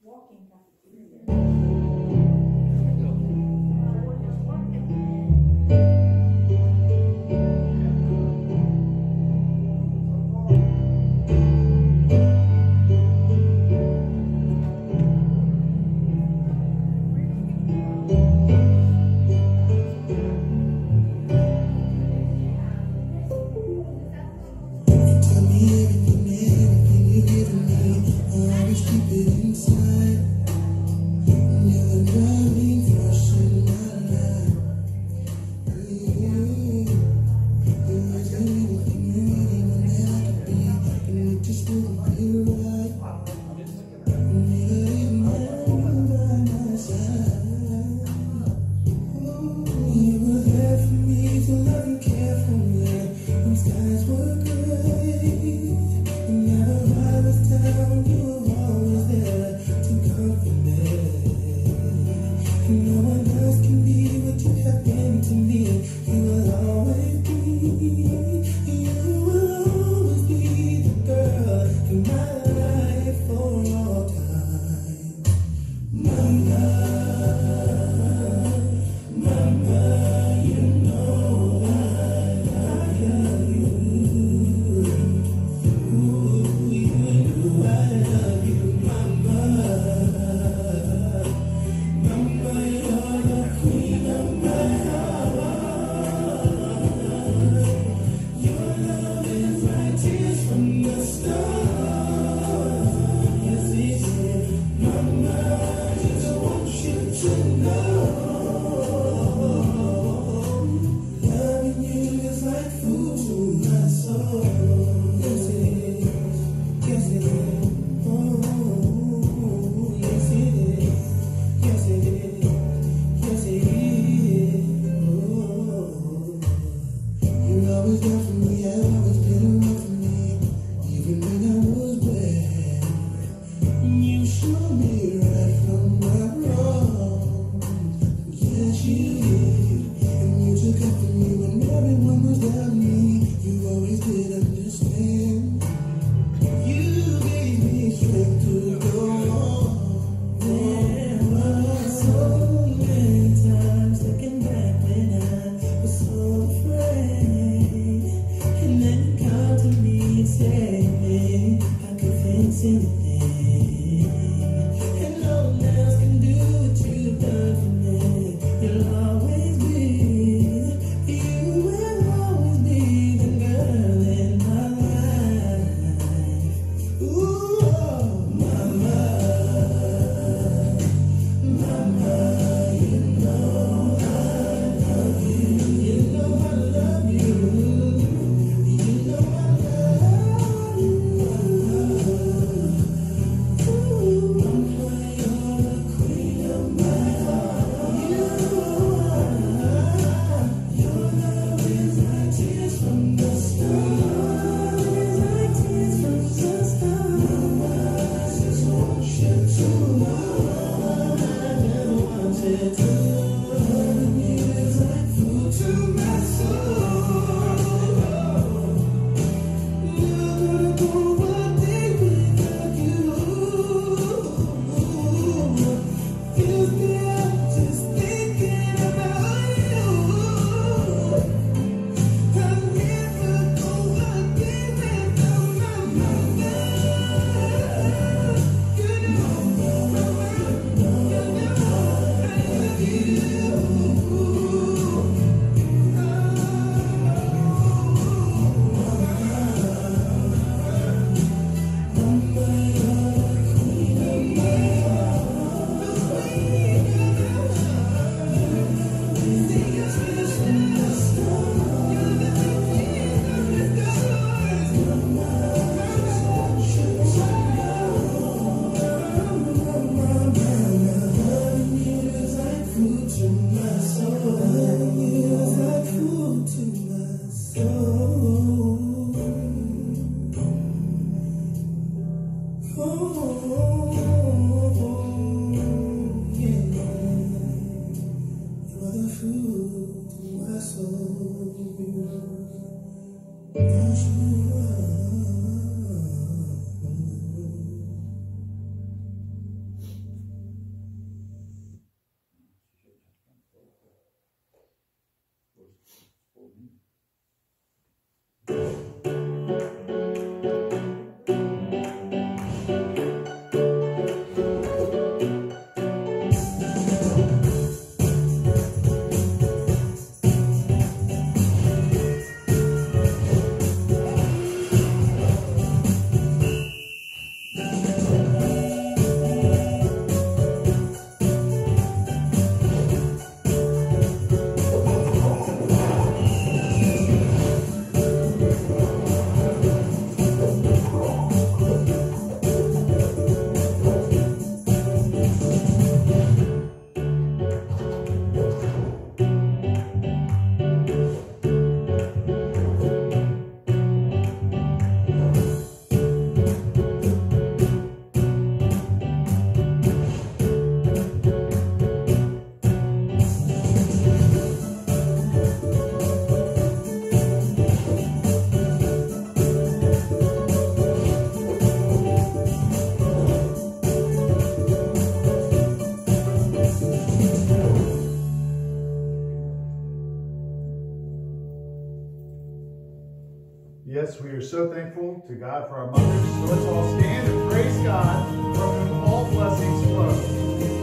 walking cafeteria. Yes, we are so thankful to God for our mothers. So let's all stand and praise God, from whom all blessings flow.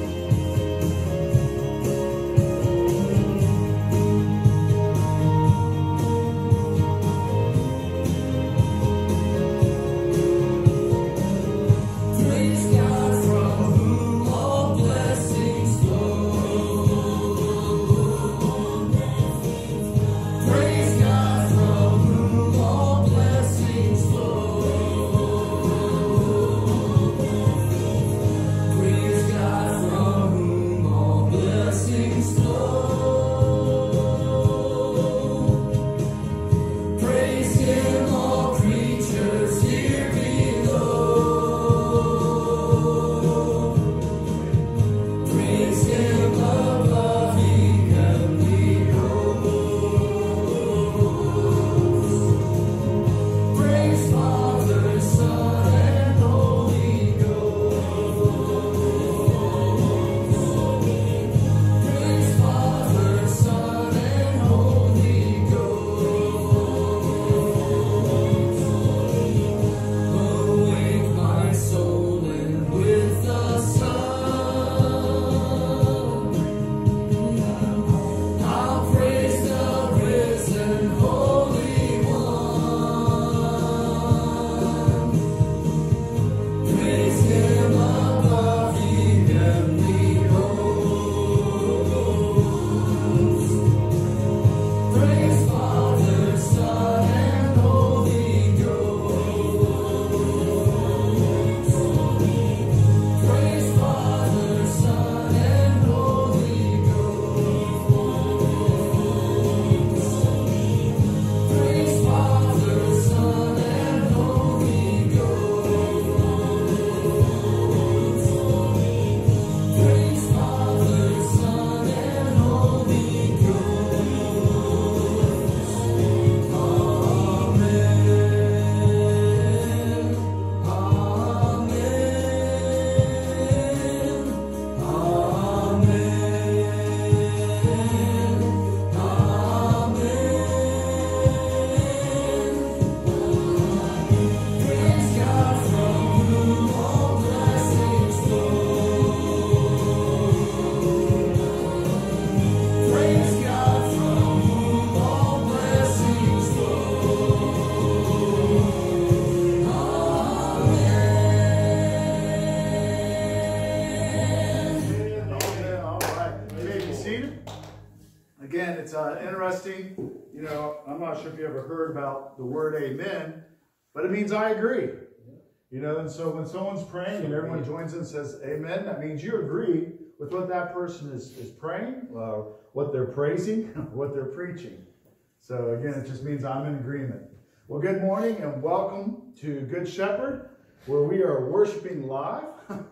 Again, it's interesting. You know, I'm not sure if you ever heard about the word amen, but it means I agree. You know, and so when someone's praying and everyone joins in and says amen, that means you agree with what that person is praying, what they're praising, what they're preaching. So again, it just means I'm in agreement. Well, good morning and welcome to Good Shepherd, where we are worshiping live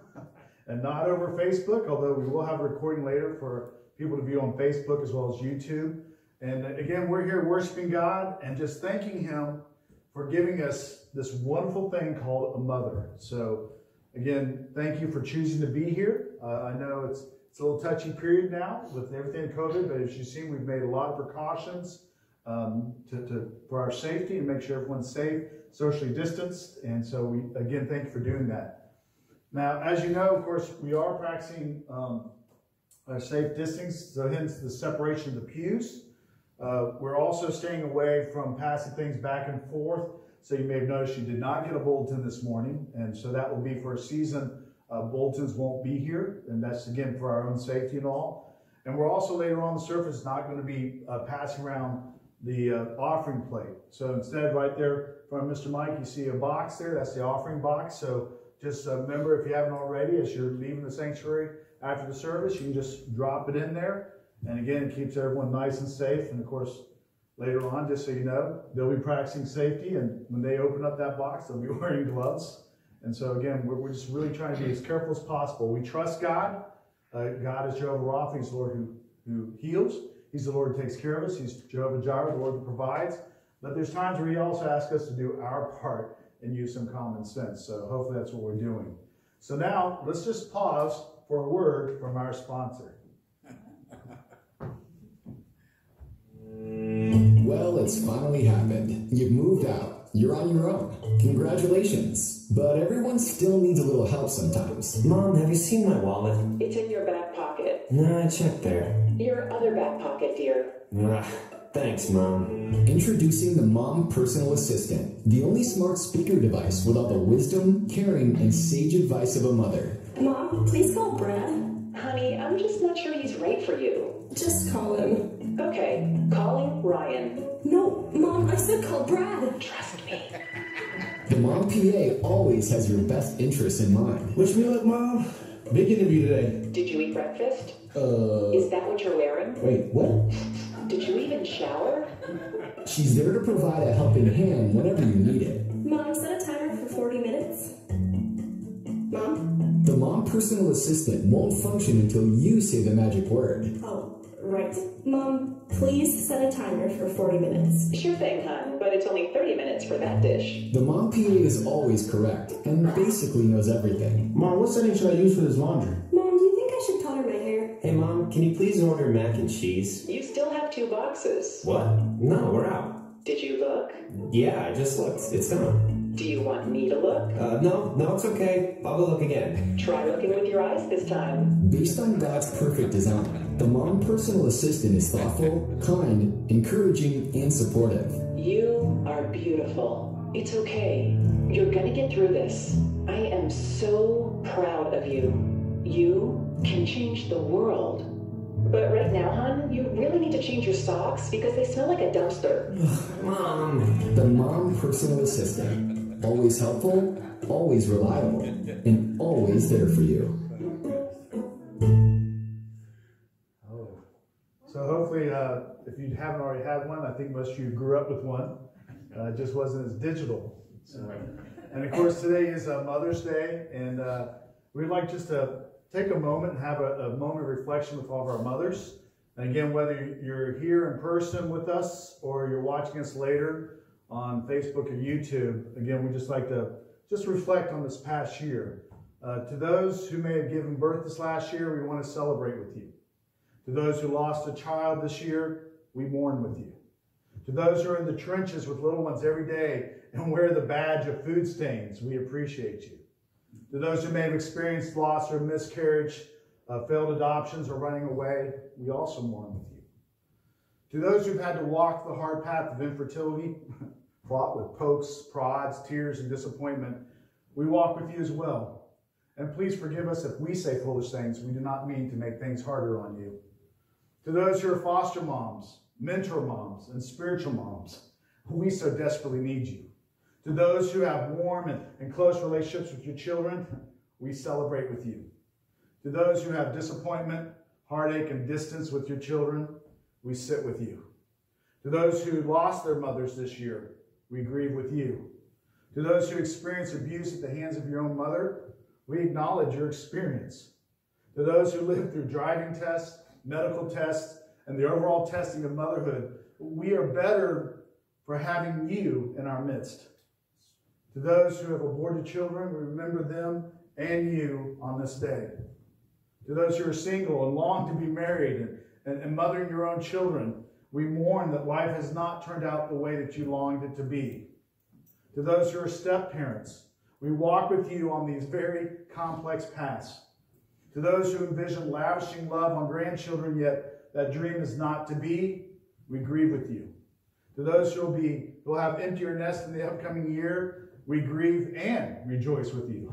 and not over Facebook, although we will have a recording later for people to view on Facebook as well as YouTube. And again, we're here worshiping God and just thanking Him for giving us this wonderful thing called a mother. So again, thank you for choosing to be here. I know it's a little touchy period now with everything COVID, but as you've seen, we've made a lot of precautions for our safety and make sure everyone's safe, socially distanced. And so we, again, thank you for doing that. Now, as you know, of course, we are practicing safe distancing, so hence the separation of the pews. We're also staying away from passing things back and forth. So you may have noticed you did not get a bulletin this morning, and so that will be for a season. Bulletins won't be here, and that's again for our own safety and all. And we're also later on the surface not going to be passing around the offering plate. So instead, right there from Mr. Mike, you see a box there. That's the offering box. So just remember, if you haven't already, as you're leaving the sanctuary after the service, you can just drop it in there. And again, it keeps everyone nice and safe. And of course, later on, just so you know, they'll be practicing safety. And when they open up that box, they'll be wearing gloves. And so again, we're just really trying to be as careful as possible. We trust God. God is Jehovah Rapha. He's the Lord who heals. He's the Lord who takes care of us. He's Jehovah Jireh, the Lord who provides. But there's times where He also asks us to do our part and use some common sense. So hopefully that's what we're doing. So now, let's just pause for a word from our sponsor. Well, it's finally happened. You've moved out. You're on your own. Congratulations. But everyone still needs a little help sometimes. Mom, have you seen my wallet? It's in your back pocket. No, I checked there. Your other back pocket, dear. Thanks, Mom. Introducing the Mom Personal Assistant, the only smart speaker device with all the wisdom, caring, and sage advice of a mother. Mom, please call Brad. Honey, I'm just not sure he's right for you. Just call him. Okay, calling Ryan. No, Mom, I said call Brad. Trust me. The Mom PA always has your best interests in mind. Wish me luck, Mom. Big interview today. Did you eat breakfast? Is that what you're wearing? Wait, what? Did you even shower? She's there to provide a helping hand whenever you need it. Mom, set a timer for 40 minutes. Mom? The Mom Personal Assistant won't function until you say the magic word. Oh, right. Mom, please set a timer for 40 minutes. Sure thing, hon, but it's only 30 minutes for that dish. The Mom PA is always correct and basically knows everything. Mom, what setting should I use for this laundry? Mom, do you think I should color my hair? Hey, Mom, can you please order mac and cheese? You still have 2 boxes. What? No, we're out. Did you look? Yeah, I just looked. It's gone. Do you want me to look? No, it's okay. I'll go look again. Try looking with your eyes this time. Based on God's perfect design, the Mom Personal Assistant is thoughtful, kind, encouraging, and supportive. You are beautiful. It's okay. You're gonna get through this. I am so proud of you. You can change the world. But right now, hon, you really need to change your socks because they smell like a dumpster. Mom. The Mom Personal Assistant. Always helpful, always reliable, and always there for you. So hopefully, if you haven't already had one, I think most of you grew up with one. It just wasn't as digital. So, and of course, today is Mother's Day, and we'd like just to take a moment and have a moment of reflection with all of our mothers. And again, whether you're here in person with us or you're watching us later on Facebook or YouTube, again, we just like to just reflect on this past year. To those who may have given birth this last year, we want to celebrate with you. To those who lost a child this year, we mourn with you. To those who are in the trenches with little ones every day and wear the badge of food stains, we appreciate you. To those who may have experienced loss or miscarriage, failed adoptions, or running away, we also mourn with you. To those who've had to walk the hard path of infertility, fraught with pokes, prods, tears, and disappointment, we walk with you as well. And please forgive us if we say foolish things. We do not mean to make things harder on you. To those who are foster moms, mentor moms, and spiritual moms, we so desperately need you. To those who have warm and close relationships with your children, we celebrate with you. To those who have disappointment, heartache, and distance with your children, we sit with you. To those who lost their mothers this year, we grieve with you. To those who experience abuse at the hands of your own mother, we acknowledge your experience. To those who live through driving tests, medical tests, and the overall testing of motherhood, we are better for having you in our midst. To those who have aborted children, we remember them and you on this day. To those who are single and long to be married and mothering your own children, we mourn that life has not turned out the way that you longed it to be. To those who are step-parents, we walk with you on these very complex paths. To those who envision lavishing love on grandchildren, yet that dream is not to be, we grieve with you. To those who will have emptier nests in the upcoming year, we grieve and rejoice with you.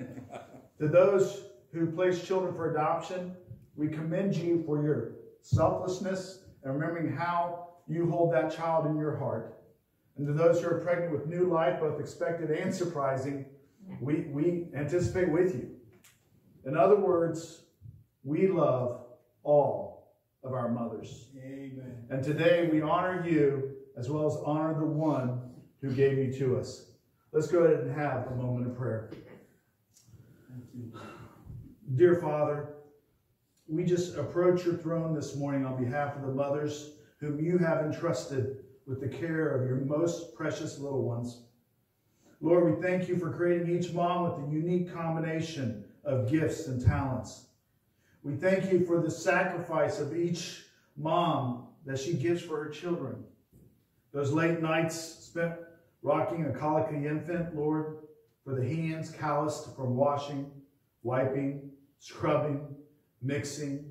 To those who place children for adoption, we commend you for your selflessness and remembering how you hold that child in your heart. And to those who are pregnant with new life, both expected and surprising, we anticipate with you. In other words, we love all of our mothers. Amen. And today we honor you as well as honor the one who gave you to us. Let's go ahead and have a moment of prayer. Dear Father, we just approach your throne this morning on behalf of the mothers whom you have entrusted with the care of your most precious little ones. Lord, we thank you for creating each mom with a unique combination of gifts and talents. We thank you for the sacrifice of each mom that she gives for her children. Those late nights spent rocking a colicky infant, Lord, for the hands calloused from washing, wiping, scrubbing, mixing,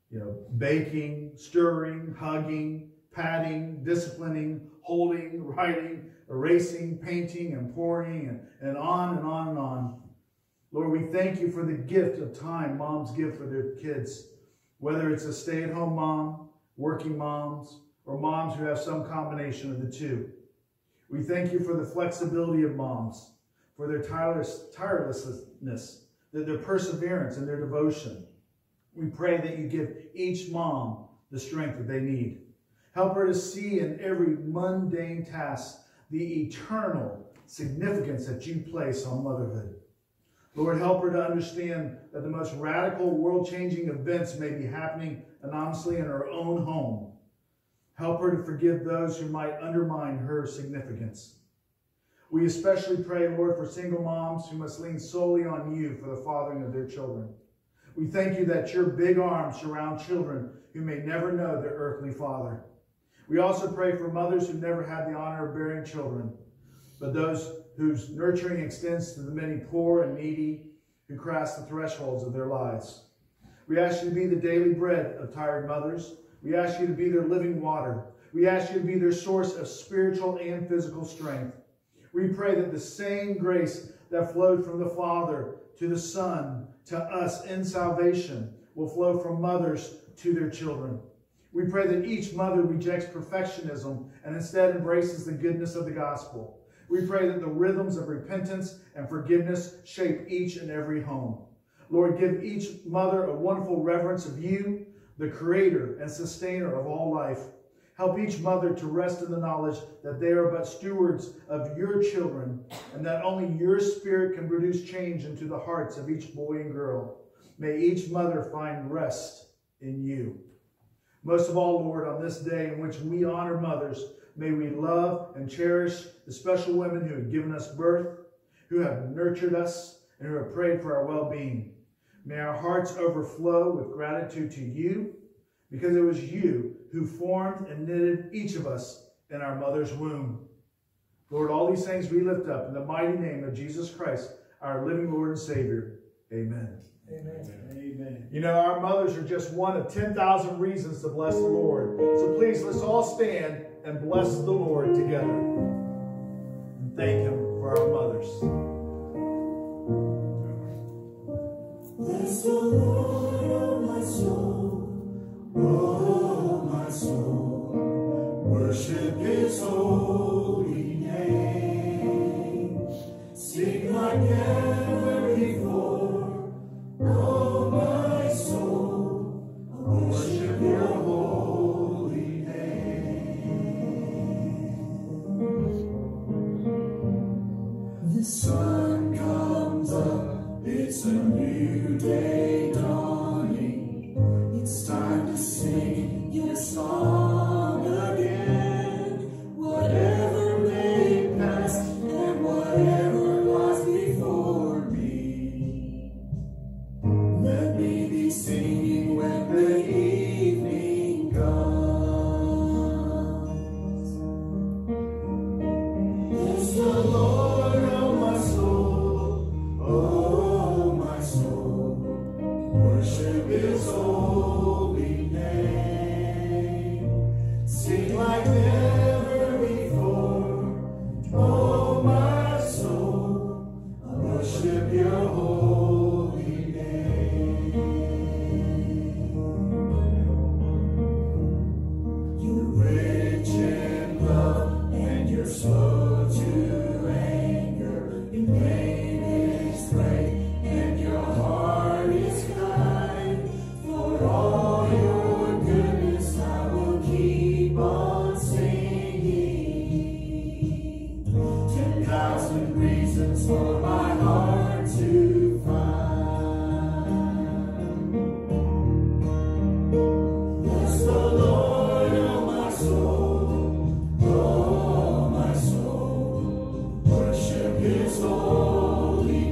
baking, stirring, hugging, patting, disciplining, holding, writing, erasing, painting, and pouring, and on and on and on. Lord, we thank you for the gift of time moms give for their kids, whether it's a stay-at-home mom, working moms, or moms who have some combination of the two. We thank you for the flexibility of moms, for their tirelessness, their perseverance, and their devotion. We pray that you give each mom the strength that they need. Help her to see in every mundane task the eternal significance that you place on motherhood. Lord, help her to understand that the most radical, world-changing events may be happening anonymously in her own home. Help her to forgive those who might undermine her significance. We especially pray, Lord, for single moms who must lean solely on you for the fathering of their children. We thank you that your big arms surround children who may never know their earthly father. We also pray for mothers who never had the honor of bearing children, but those whose nurturing extends to the many poor and needy who cross the thresholds of their lives. We ask you to be the daily bread of tired mothers. We ask you to be their living water. We ask you to be their source of spiritual and physical strength. We pray that the same grace that flowed from the Father to the Son to us in salvation will flow from mothers to their children. We pray that each mother rejects perfectionism and instead embraces the goodness of the gospel. We pray that the rhythms of repentance and forgiveness shape each and every home. Lord, give each mother a wonderful reverence of you, the creator and sustainer of all life. Help each mother to rest in the knowledge that they are but stewards of your children and that only your spirit can produce change into the hearts of each boy and girl. May each mother find rest in you. Most of all, Lord, on this day in which we honor mothers, may we love and cherish the special women who have given us birth, who have nurtured us, and who have prayed for our well-being. May our hearts overflow with gratitude to you, because it was you who formed and knitted each of us in our mother's womb. Lord, all these things we lift up in the mighty name of Jesus Christ, our living Lord and Savior. Amen. Amen. Amen. You know, our mothers are just one of 10,000 reasons to bless the Lord. So please, let's all stand and bless the Lord together. And thank him for our mothers. Bless the Lord, oh my soul, oh my soul. Worship his holy name. Sing like never before, oh my soul. Worship your holy name. The sun comes up, it's a new day dawning. It's time to sing your song again. Whatever may pass and whatever was before me, let me be singing when the evening comes. Bless the Lord, oh my soul, oh my soul. Worship his holy name. Sing like never before, oh my soul. Worship your holy name. You're rich in love and you're slow to anger. Your name is great and your heart is kind. For all your goodness I will keep on singing. 10,000 reasons for my heart to find. Bless the Lord, oh my soul, oh my soul. Worship his holy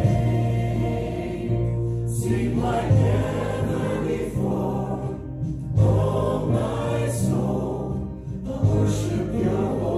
name. Sing like never before, oh my soul. Worship your holy name.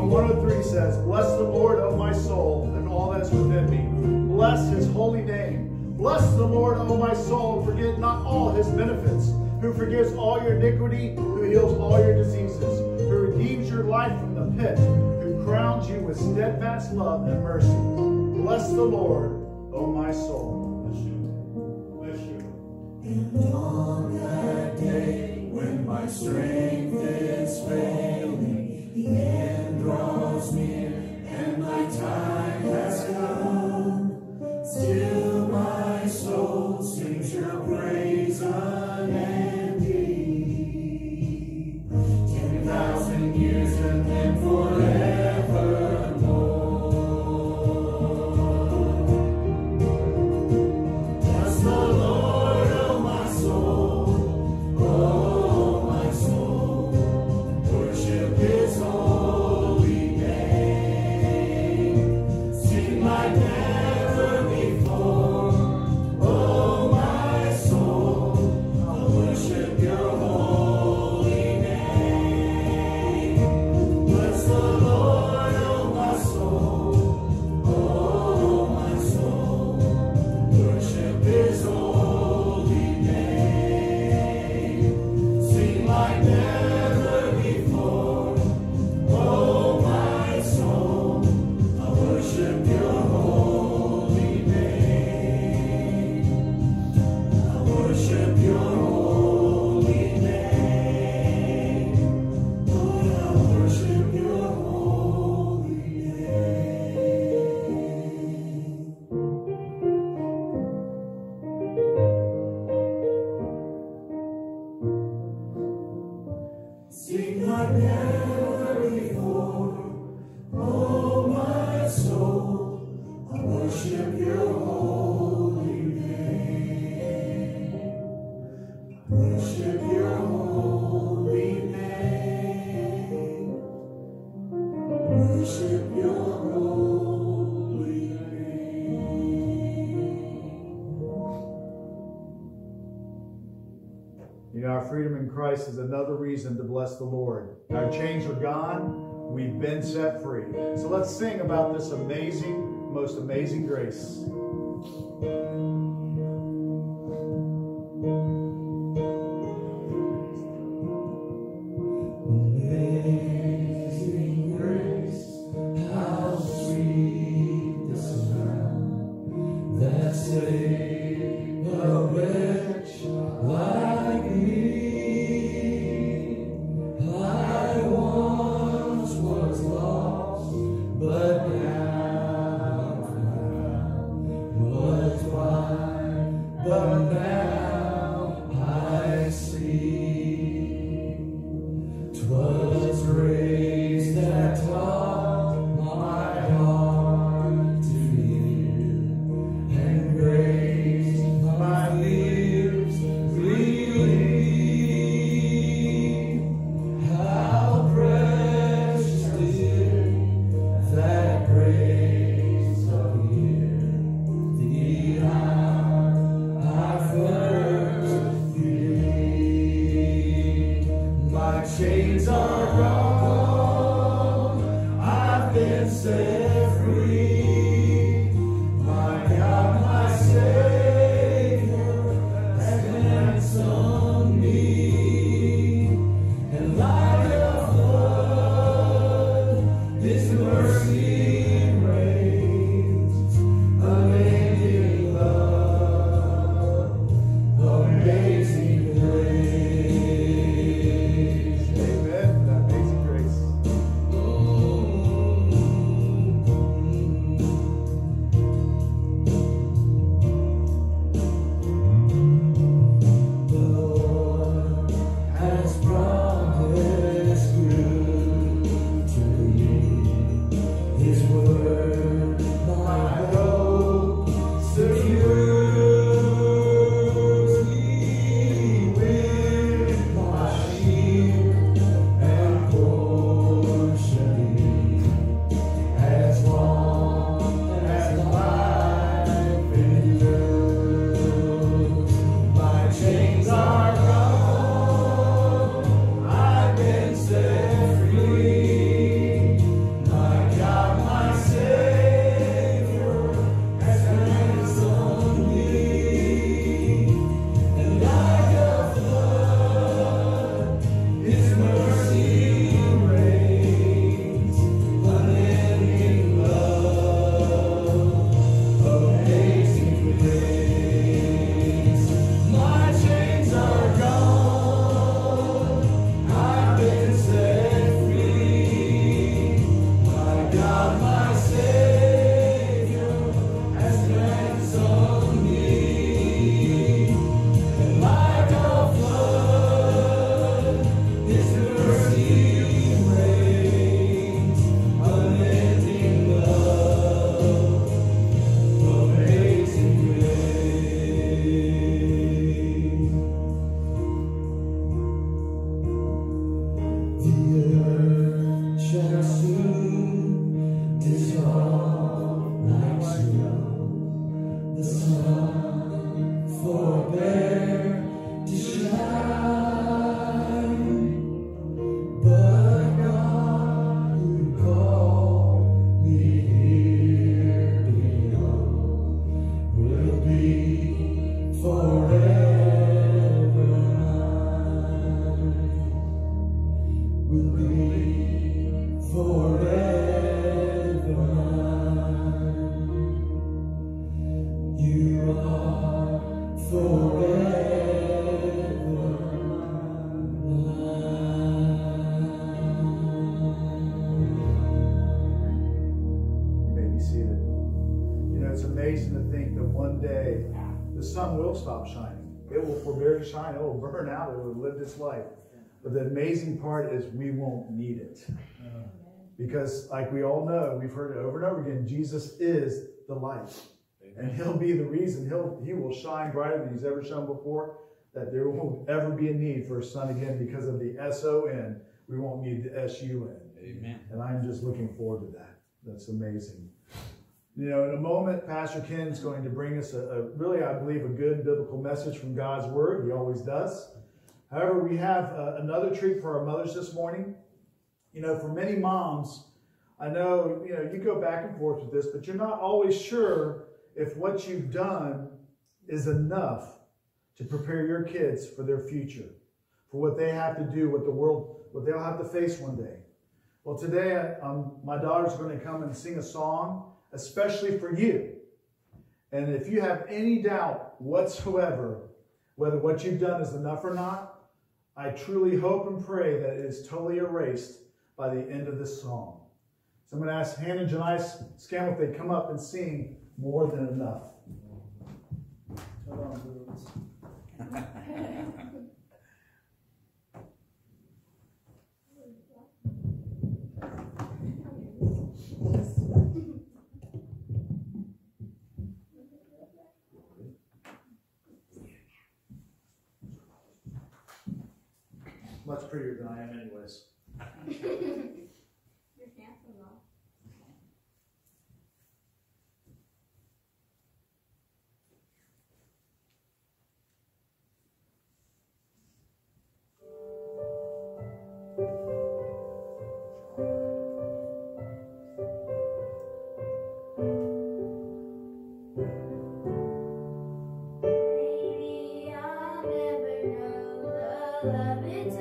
Psalm 103 says, "Bless the Lord, O my soul, and all that's within me. Bless his holy name. Bless the Lord, O my soul, and forget not all his benefits, who forgives all your iniquity, who heals all your diseases, who redeems your life from the pit, who crowns you with steadfast love and mercy. Bless the Lord, O my soul." Bless you. And on that day when my strength is failing, the end draws near and my time has come, still my soul sings your praise unending. 10,000 years and then forevermore. Bless the Lord, oh my soul, worship his holy name. Sing like never before, oh my soul, I'll worship your holy name. Bless the Lord, oh my soul, worship his holy name. Sing like never before, oh my soul, I worship your holy name. I worship your holy name. Lord, I worship your holy name. Sing like never before, oh my soul, I worship your holy name. I worship your holy name. I worship your holy name. You know, our freedom in Christ is another reason to bless the Lord. Our chains are gone. We've been set free. So let's sing about this amazing, most amazing grace. Amazing grace, how sweet the sound that saved a wretch like me. I once was lost, but now was blind, but now I see. 'Twas grace that taught my heart to hear, and grace my lips relieve. How precious did that grace appear the hour I first believed. My chains are gone, I've been set free. My God, my Savior, has ransomed me. And like a flood, His mercy reigns. Amazing love, amazing grace. Amen. That amazing grace. stop shining. It will forbear to shine. It will burn out. It will live its life. But the amazing part is we won't need it. Because like we all know, we've heard it over and over again, Jesus is the light. And he'll be the reason. He will shine brighter than he's ever shone before, that there won't ever be a need for a sun again because of the S-O-N. We won't need the S-U-N. Amen. And I'm just looking forward to that. That's amazing. You know, in a moment, Pastor Ken's going to bring us a really, I believe, a good biblical message from God's Word. He always does. However, we have another treat for our mothers this morning. You know, for many moms, I know, you know, you go back and forth with this, but you're not always sure if what you've done is enough to prepare your kids for their future, for what they have to do, what they'll have to face one day. Well, today, my daughter's going to come and sing a song, especially for you. And if you have any doubt whatsoever whether what you've done is enough or not, I truly hope and pray that it is totally erased by the end of this song. So I'm going to ask Hannah and Janai Scammell if they come up and sing More Than Enough. Come on, girls. Much prettier than I am anyways. You're handsome though. Maybe I'll never know the love it takes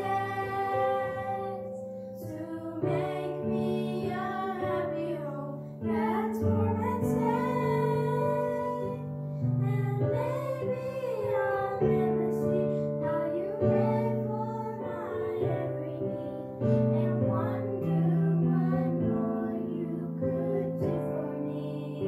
to make me a happy home that's warm and safe. And maybe I'll never see how you live for my every need, and wonder what more you could do for me.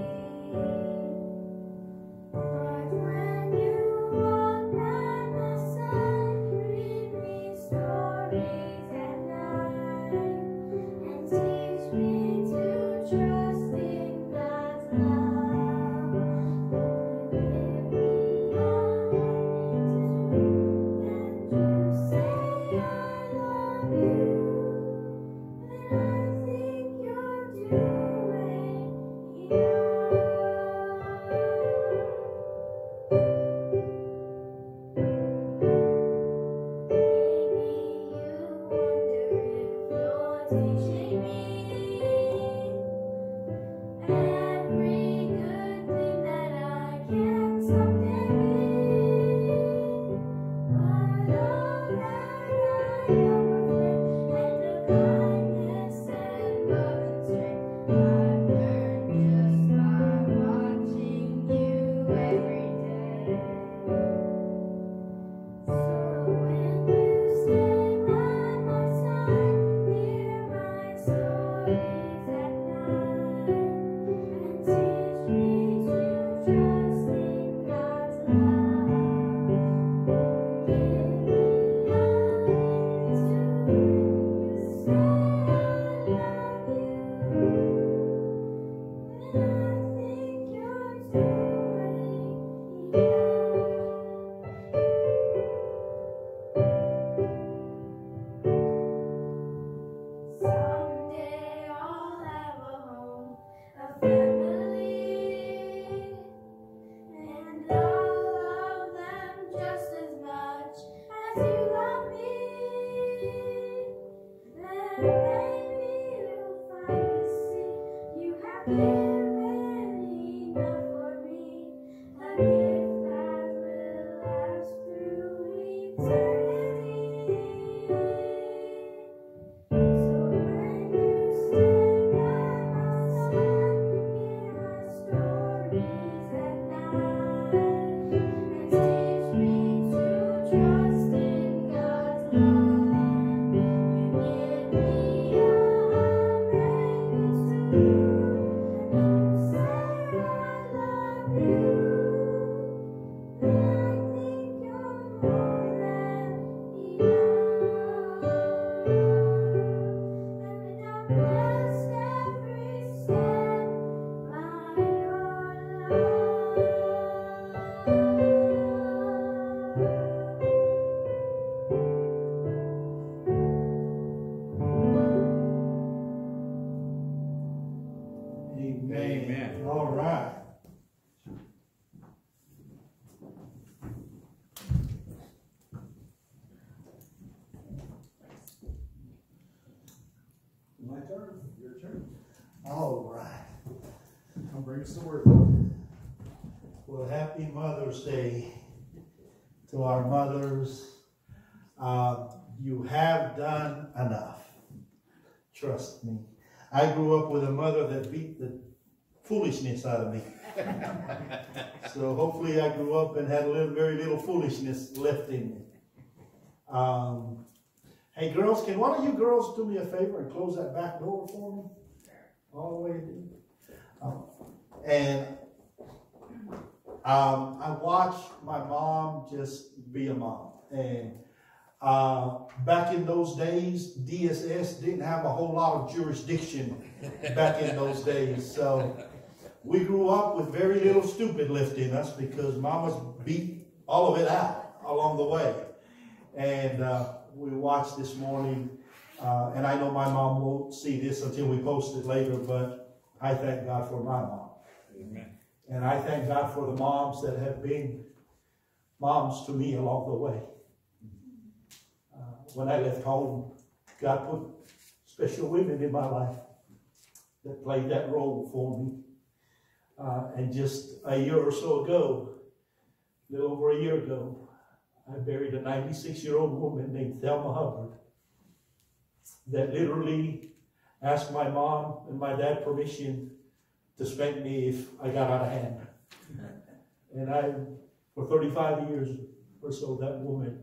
But when you walk by my side, read me stories at night, and teach me to trust in God's love. Give me all and you say I love you, then I think you're doing enough. Maybe you wonder if you're teaching me every good thing that I can someday be. But all that I know and the kindness and love and strength I've learned just by watching you every day. So when you stay by my side, hear my All right. My turn. Your turn. All right. Come bring us the word. Well, happy Mother's Day to our mothers. You have done enough. Trust me. I grew up with a mother that beat the foolishness out of me. So hopefully I grew up and had very little foolishness left in me. Hey girls, can one of you girls do me a favor and close that back door for me? All the way in. I watched my mom just be a mom. And back in those days, DSS didn't have a whole lot of jurisdiction back in those days. So we grew up with very little stupid left in us because mamas beat all of it out along the way. And we watched this morning, and I know my mom won't see this until we post it later, but I thank God for my mom. Amen. And I thank God for the moms that have been moms to me along the way. When I left home, God put special women in my life that played that role for me. And just a year or so ago, a little over a year ago, I buried a 96-year-old woman named Thelma Hubbard that literally asked my mom and my dad permission to spank me if I got out of hand. And for 35 years or so, that woman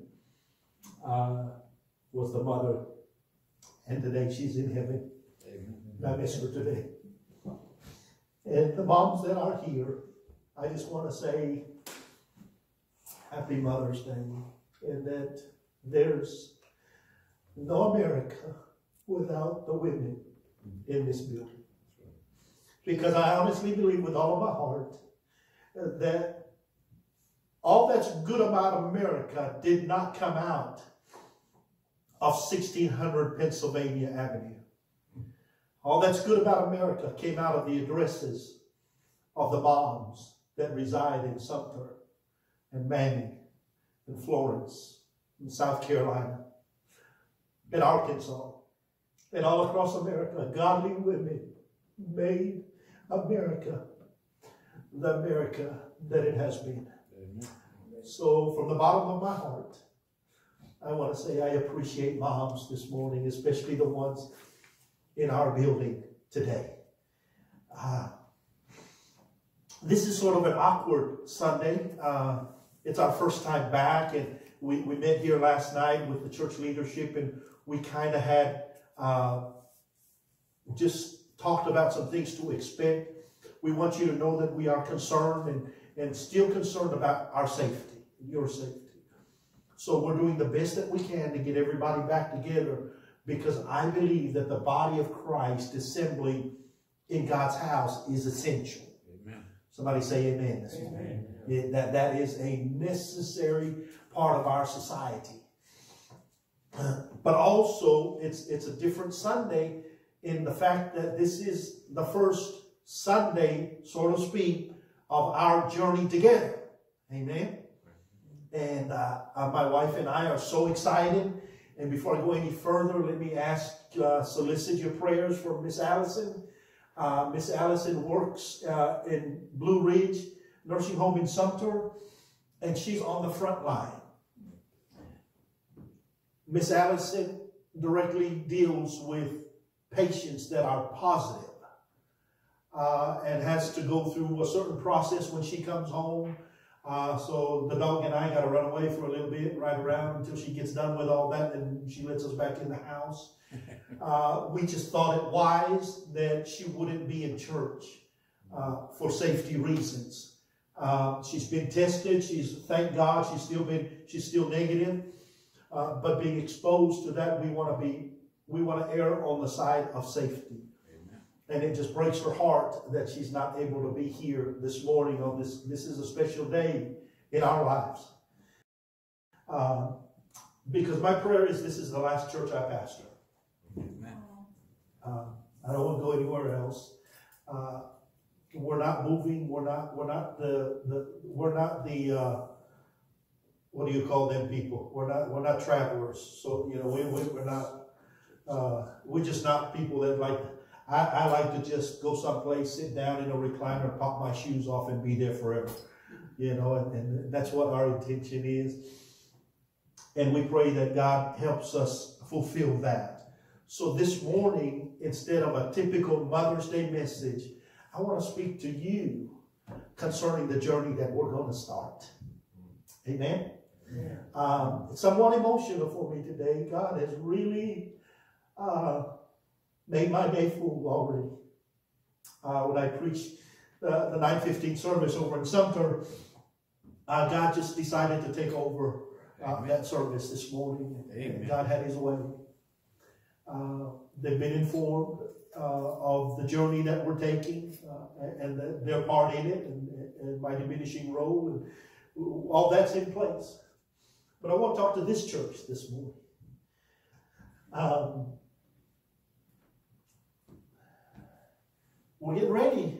was the mother. And today she's in heaven. Amen. I miss her today. And the moms that are here, I just want to say Happy Mother's Day. And that there's no America without the women in this building. Because I honestly believe with all of my heart that all that's good about America did not come out of 1600 Pennsylvania Avenue. All that's good about America came out of the addresses of the moms that reside in Sumter and Manning and Florence and South Carolina and Arkansas and all across America. Godly women made America the America that it has been. Amen. So from the bottom of my heart, I want to say I appreciate moms this morning, especially the ones in our building today. This is sort of an awkward Sunday. It's our first time back, and we met here last night with the church leadership, and we kind of had just talked about some things to expect. We want you to know that we are concerned and still concerned about our safety, your safety. So we're doing the best that we can to get everybody back together, because I believe that the body of Christ assembling in God's house is essential. Amen. Somebody say amen. Amen. That is a necessary part of our society. But also, it's a different Sunday in the fact that this is the first Sunday, so to speak, of our journey together. Amen. And my wife and I are so excited. And before I go any further, let me solicit your prayers for Miss Allison. Miss Allison works in Blue Ridge Nursing Home in Sumter, and she's on the front line. Miss Allison directly deals with patients that are positive and has to go through a certain process when she comes home. So the dog and I got to run away for a little bit, ride around until she gets done with all that, and she lets us back in the house. We just thought it wise that she wouldn't be in church for safety reasons. She's been tested. Thank God, she's still negative. But being exposed to that, we want to err on the side of safety. And it just breaks her heart that she's not able to be here this morning on this. This is a special day in our lives. Because my prayer is this is the last church I pastor. Amen. I don't want to go anywhere else. We're not moving. We're not the what do you call them people? We're not travelers. So, you know, we're not, we're just not people that like, I like to just go someplace, sit down in a recliner, pop my shoes off and be there forever. You know, and that's what our intention is. And we pray that God helps us fulfill that. So this morning, instead of a typical Mother's Day message, I want to speak to you concerning the journey that we're going to start. Amen? It's somewhat emotional for me today. God has really made my day full already. When I preached the 9:15 service over in Sumter, God just decided to take over that service this morning. Amen. God had his way. They've been informed of the journey that we're taking and their part in it and my diminishing role. And all that's in place. But I want to talk to this church this morning. We're getting ready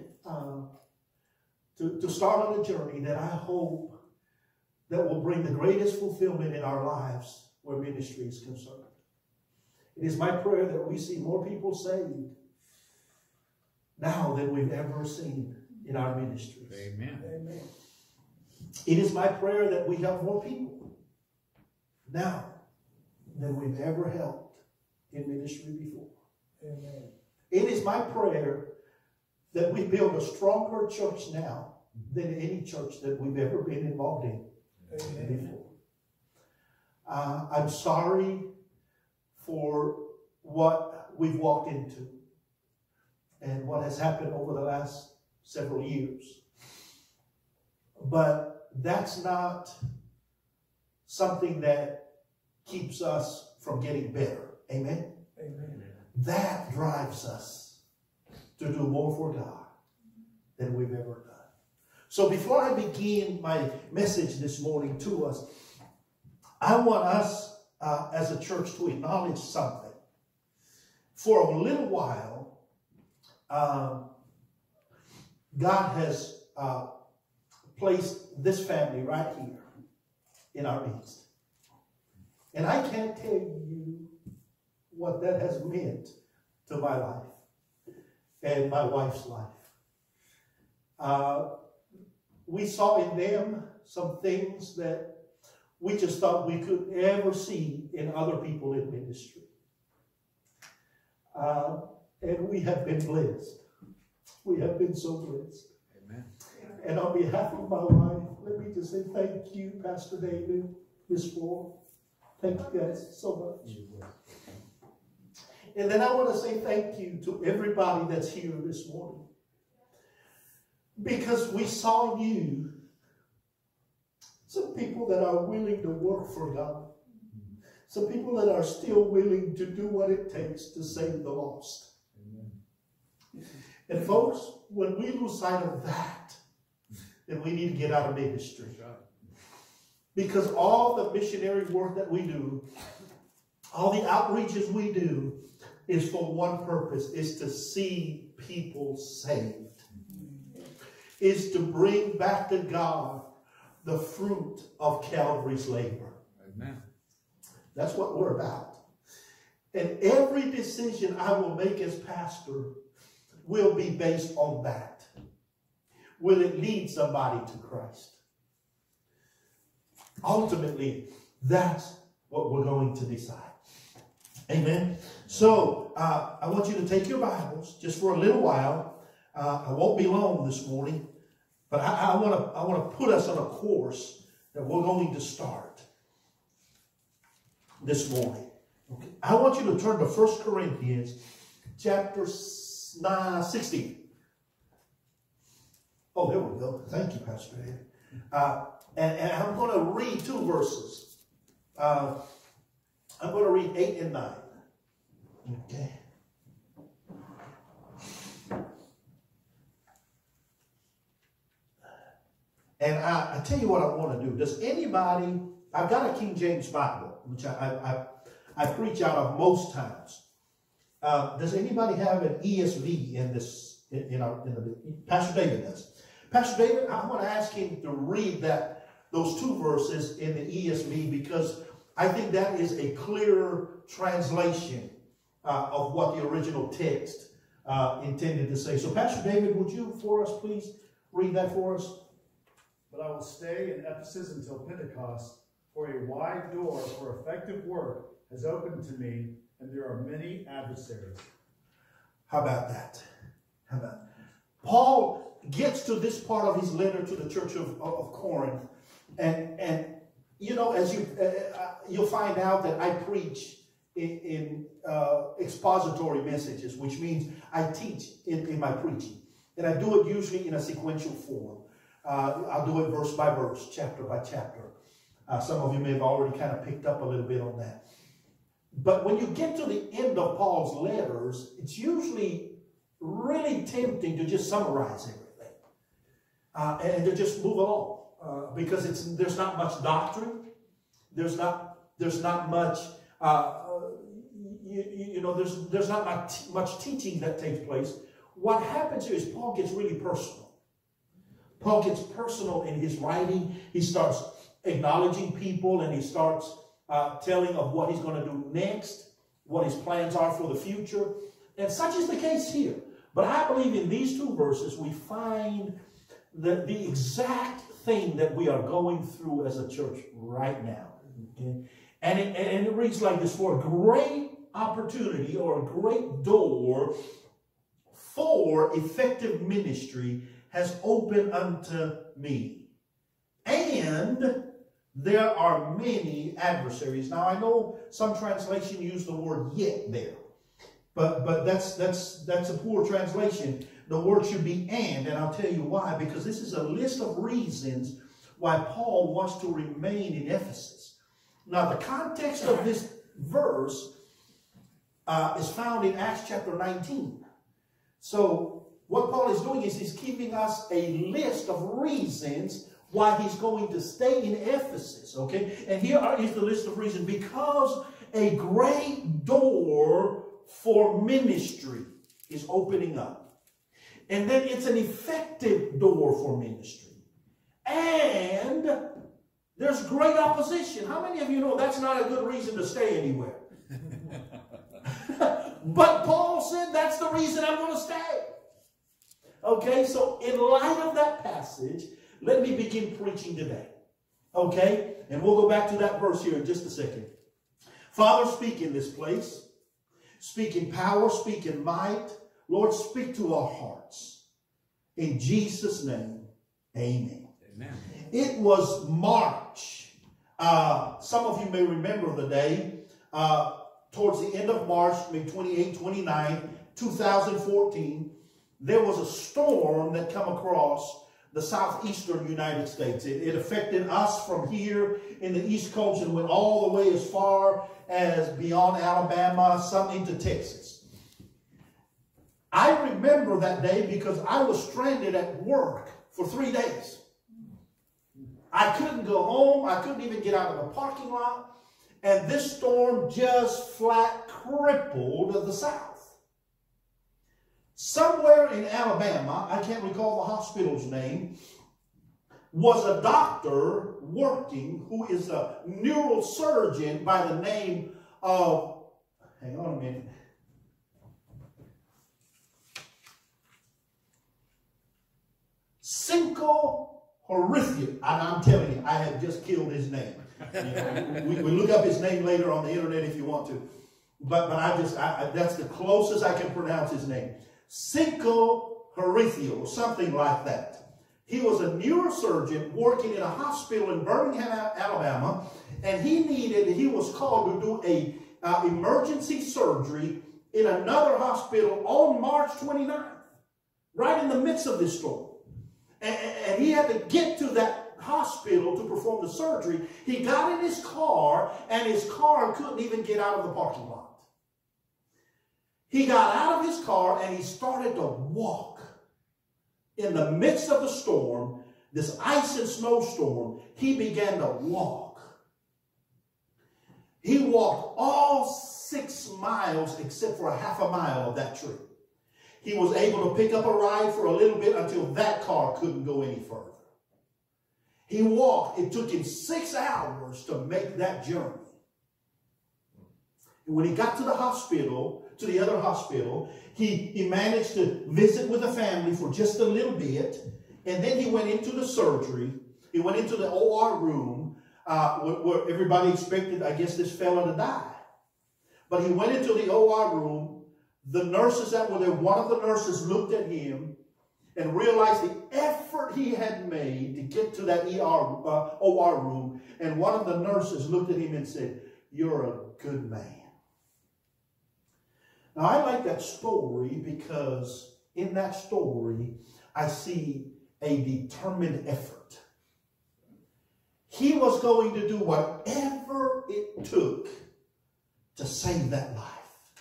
to start on a journey that I hope that will bring the greatest fulfillment in our lives where ministry is concerned. It is my prayer that we see more people saved now than we've ever seen in our ministries. Amen. Amen. It is my prayer that we help more people now than we've ever helped in ministry before. Amen. It is my prayer that we build a stronger church now than any church that we've ever been involved in before. I'm sorry for what we've walked into and what has happened over the last several years. But that's not something that keeps us from getting better. Amen? Amen. That drives us to do more for God than we've ever done. So before I begin my message this morning to us, I want us as a church to acknowledge something. For a little while, God has placed this family right here in our midst. And I can't tell you what that has meant to my life and my wife's life. We saw in them some things that we just thought we could ever see in other people in ministry. And we have been blessed. We have been so blessed. Amen. And on behalf of my wife, let me just say thank you, Pastor David, Miss Ford. Thank you guys so much. And then I want to say thank you to everybody that's here this morning. Because we saw you, some people that are willing to work for God. Some people that are still willing to do what it takes to save the lost. Amen. And folks, when we lose sight of that, then we need to get out of ministry. Because all the missionary work that we do, all the outreaches we do, is for one purpose, is to see people saved. Is to bring back to God the fruit of Calvary's labor. Amen. That's what we're about. And every decision I will make as pastor will be based on that. Will it lead somebody to Christ? Ultimately, that's what we're going to decide. Amen. So, I want you to take your Bibles just for a little while. I won't be long this morning, but I want to put us on a course that we're going to start this morning. Okay. I want you to turn to 1 Corinthians chapter 16. Oh, there we go. Thank you, Pastor Ed. And I'm going to read two verses. I'm going to read 8 and 9. Okay. And I tell you what I want to do. Does anybody, I've got a King James Bible, which I preach out of most times. Does anybody have an ESV in Pastor David does. Pastor David, I want to ask him to read those 2 verses in the ESV, because I think that is a clearer translation of what the original text intended to say. So Pastor David, would you for us please read that for us? But I will stay in Ephesus until Pentecost, for a wide door for effective work has opened to me, and there are many adversaries. How about that? How about Paul gets to this part of his letter to the church of Corinth, and you know, as you'll find out that I preach in expository messages, which means I teach in my preaching, and I do it usually in a sequential form. I'll do it verse by verse, chapter by chapter. Some of you may have already kind of picked up a little bit on that. But when you get to the end of Paul's letters, it's usually really tempting to just summarize everything and to just move along, because there's not much doctrine, there's not much there's not much teaching that takes place. What happens here is Paul gets really personal. Paul gets personal in his writing. He starts acknowledging people, and he starts telling of what he's going to do next, what his plans are for the future. And such is the case here. But I believe in these 2 verses we find the exact thing that we are going through as a church right now. Okay? And it reads like this: for a great opportunity or a great door for effective ministry has opened unto me, and there are many adversaries. Now I know some translation use the word yet there, but that's a poor translation. The word should be and I'll tell you why. Because this is a list of reasons why Paul wants to remain in Ephesus. Now the context of this verse is found in Acts chapter 19. So what Paul is doing is he's giving us a list of reasons why he's going to stay in Ephesus, okay? And here is the list of reasons: because a great door for ministry is opening up. And then it's an effective door for ministry. And there's great opposition. How many of you know that's not a good reason to stay anywhere? But Paul said that's the reason I'm going to stay. Okay, so in light of that passage, let me begin preaching today. Okay, and we'll go back to that verse here in just a second. Father, speak in this place. Speak in power, speak in might. Lord, speak to our hearts. In Jesus' name, amen. Amen. It was March. Some of you may remember the day. Towards the end of March, maybe 28, 29, 2014, there was a storm that came across the southeastern United States. It affected us from here in the East Coast and went all the way as far as beyond Alabama, some into Texas. I remember that day because I was stranded at work for 3 days. I couldn't go home. I couldn't even get out of the parking lot. And this storm just flat crippled the South. Somewhere in Alabama, I can't recall the hospital's name, was a doctor working who is a neurosurgeon by the name of, hang on a minute, Cinco Horithia. And I'm telling you, I have just killed his name. We look up his name later on the internet if you want to. But that's the closest I can pronounce his name. Cinco Horithia, or something like that. He was a neurosurgeon working in a hospital in Birmingham, Alabama, and he was called to do a emergency surgery in another hospital on March 29th, right in the midst of this storm. And he had to get to that hospital to perform the surgery. He got in his car, and his car couldn't even get out of the parking lot. He got out of his car, and he started to walk. In the midst of the storm, this ice and snowstorm, he began to walk. He walked all 6 miles except for a half a mile of that trip. he was able to pick up a ride for a little bit until that car couldn't go any further. He walked. It took him 6 hours to make that journey. And when he got to the hospital, to the other hospital, he managed to visit with the family for just a little bit. And then he went into the surgery. He went into the OR room where everybody expected, I guess, this fella to die. But he went into the OR room. The nurses that were there, one of the nurses looked at him and realized the effort he had made to get to that OR room. And one of the nurses looked at him and said, "You're a good man." Now, I like that story because in that story, I see a determined effort. He was going to do whatever it took to save that life.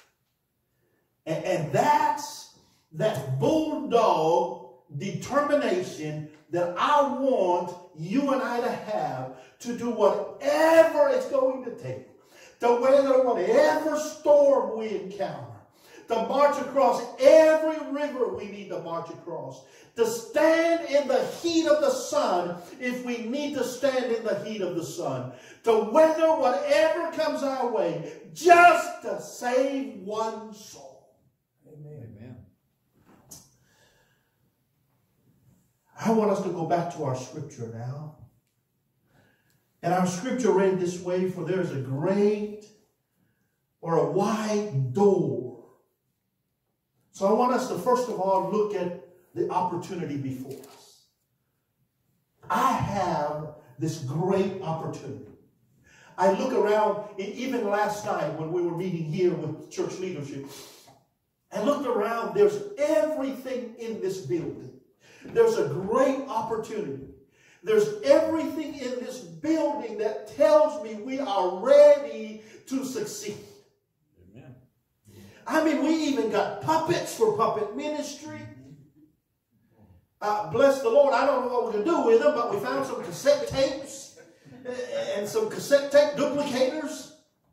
And that's that bulldog determination that I want you and I to have, to do whatever it's going to take, to weather whatever storm we encounter, to march across every river we need to march across, to stand in the heat of the sun if we need to stand in the heat of the sun, to weather whatever comes our way just to save one soul. Amen. I want us to go back to our scripture now. And our scripture read this way: for there is a great or a wide door. So I want us to first of all look at the opportunity before us. I have this great opportunity. I look around, even last night when we were meeting here with church leadership, I looked around. There's everything in this building. There's a great opportunity. There's everything in this building that tells me we are ready to succeed. Amen. I mean, we even got puppets for puppet ministry. Bless the Lord. I don't know what we're going to do with them, but we found some cassette tapes and some cassette tape duplicators.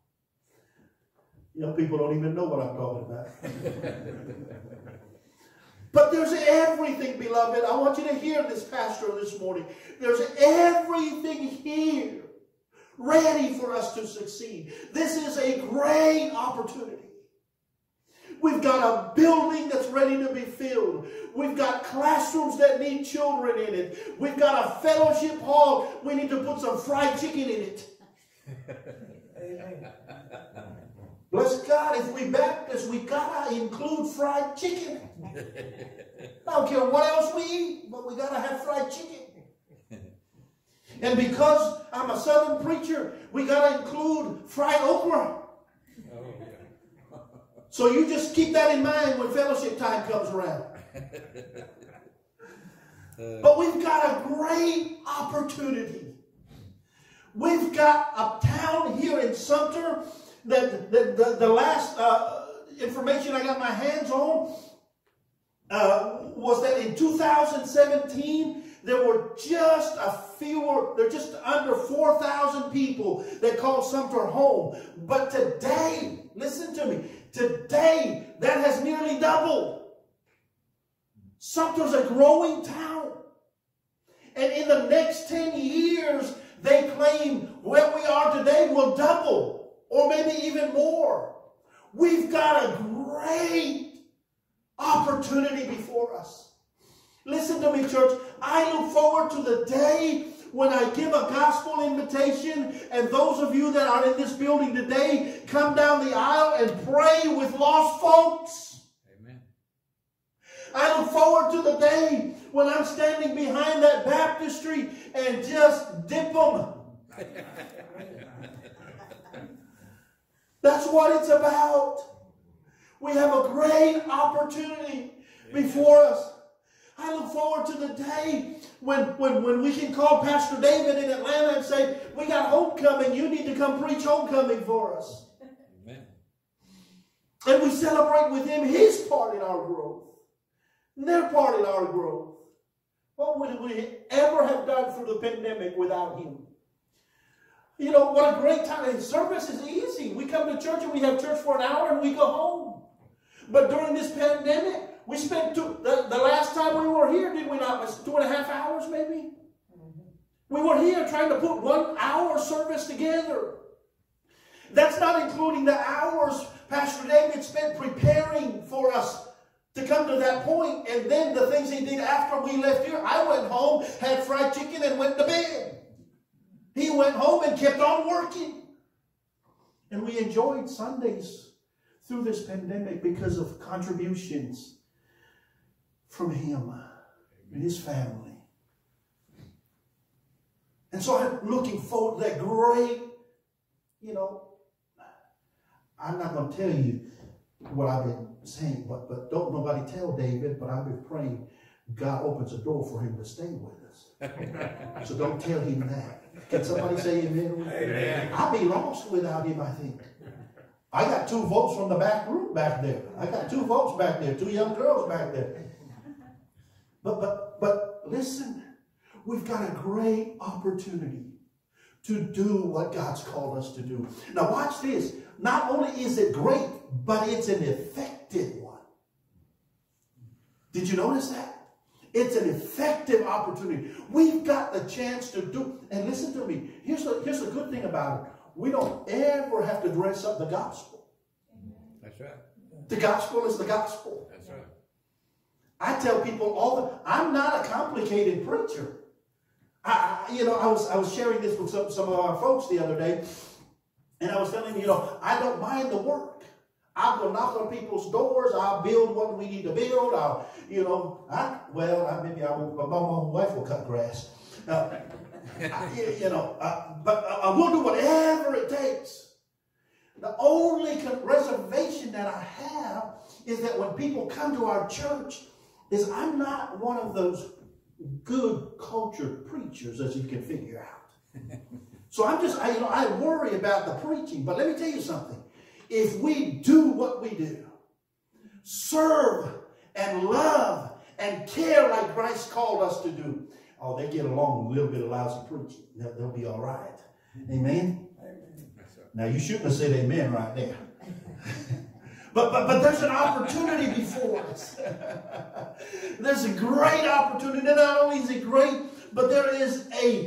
Young people don't even know what I'm talking about. But there's everything, beloved. I want you to hear this, Pastor, this morning. There's everything here ready for us to succeed. This is a great opportunity. We've got a building that's ready to be filled. We've got classrooms that need children in it. We've got a fellowship hall. We need to put some fried chicken in it. Amen. Bless God, if we Baptists, we got to include fried chicken. I don't care what else we eat, but we got to have fried chicken. And because I'm a Southern preacher, we got to include fried okra. So you just keep that in mind when fellowship time comes around. But we've got a great opportunity. We've got a town here in Sumter that the last information I got my hands on was that in 2017 there were just just under 4,000 people that called Sumter home. But today, listen to me, today that has nearly doubled. Sumter's a growing town. And in the next 10 years, they claim where we are today will double, or maybe even more. We've got a great opportunity before us. Listen to me, church. I look forward to the day when I give a gospel invitation and those of you that are in this building today come down the aisle and pray with lost folks. Amen. I look forward to the day when I'm standing behind that baptistry and just dip them. That's what it's about. We have a great opportunity before us. I look forward to the day when we can call Pastor David in Atlanta and say, we got homecoming. You need to come preach homecoming for us. Amen. And we celebrate with him his part in our growth. Their part in our growth. What would we ever have done through the pandemic without him? You know, what a great time. And service is easy. We come to church and we have church for an hour and we go home. But during this pandemic, We spent the last time we were here, did we not? 2.5 hours maybe? We were here trying to put 1 hour service together. That's not including the hours Pastor David spent preparing for us to come to that point, and then the things he did after we left here. I went home, had fried chicken, and went to bed. He went home and kept on working. And we enjoyed Sundays through this pandemic because of contributions from him and his family. And so I'm looking forward to that great, you know, I'm not going to tell you what I've been saying, but don't nobody tell David, but I've been praying God opens a door for him to stay with us. So don't tell him that. Can somebody say amen? Amen. I'd be lost without him, I think. I got 2 votes from the back room back there. I got 2 votes back there, 2 young girls back there. But listen, we've got a great opportunity to do what God's called us to do. Now watch this. Not only is it great, but it's an effective one. Did you notice that? It's an effective opportunity. We've got the chance to do, and listen to me, here's the good thing about it. We don't ever have to dress up the gospel. That's right. The gospel is the gospel. That's right. I tell people I'm not a complicated preacher. I was sharing this with some of our folks the other day, and I was telling them, I don't mind the work. I'll go knock on people's doors. I'll build what we need to build. Maybe I won't, but my wife will cut grass. But we'll do whatever it takes. The only reservation that I have is that when people come to our church, is I'm not one of those good cultured preachers, as you can figure out. So I worry about the preaching. But let me tell you something. If we do what we do, serve and love and care like Christ called us to do, they get along with a little bit of lousy preaching. They'll be all right. Amen? Now, you shouldn't have said amen right there. But there's an opportunity before us. There's a great opportunity. Not only is it great, but there is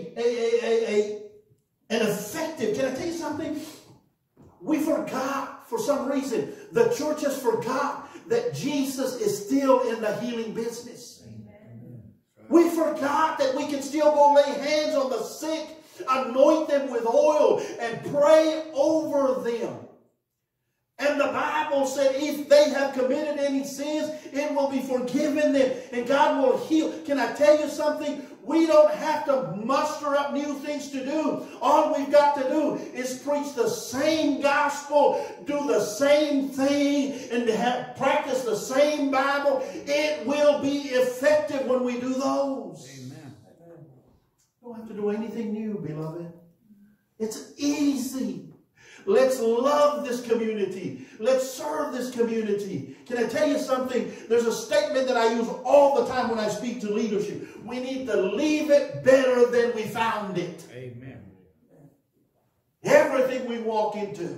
an effective. Can I tell you something? We forgot for some reason. The church has forgot that Jesus is still in the healing business. Amen. We forgot that we can still go lay hands on the sick, anoint them with oil, and pray over them. And the Bible said if they have committed any sins, it will be forgiven them. And God will heal. Can I tell you something? We don't have to muster up new things to do. All we've got to do is preach the same gospel, do the same thing, and practice the same Bible. It will be effective when we do those. Amen. Don't have to do anything new, beloved. It's easy. Let's love this community. Let's serve this community. Can I tell you something? There's a statement that I use all the time when I speak to leadership. We need to leave it better than we found it. Amen. Everything we walk into.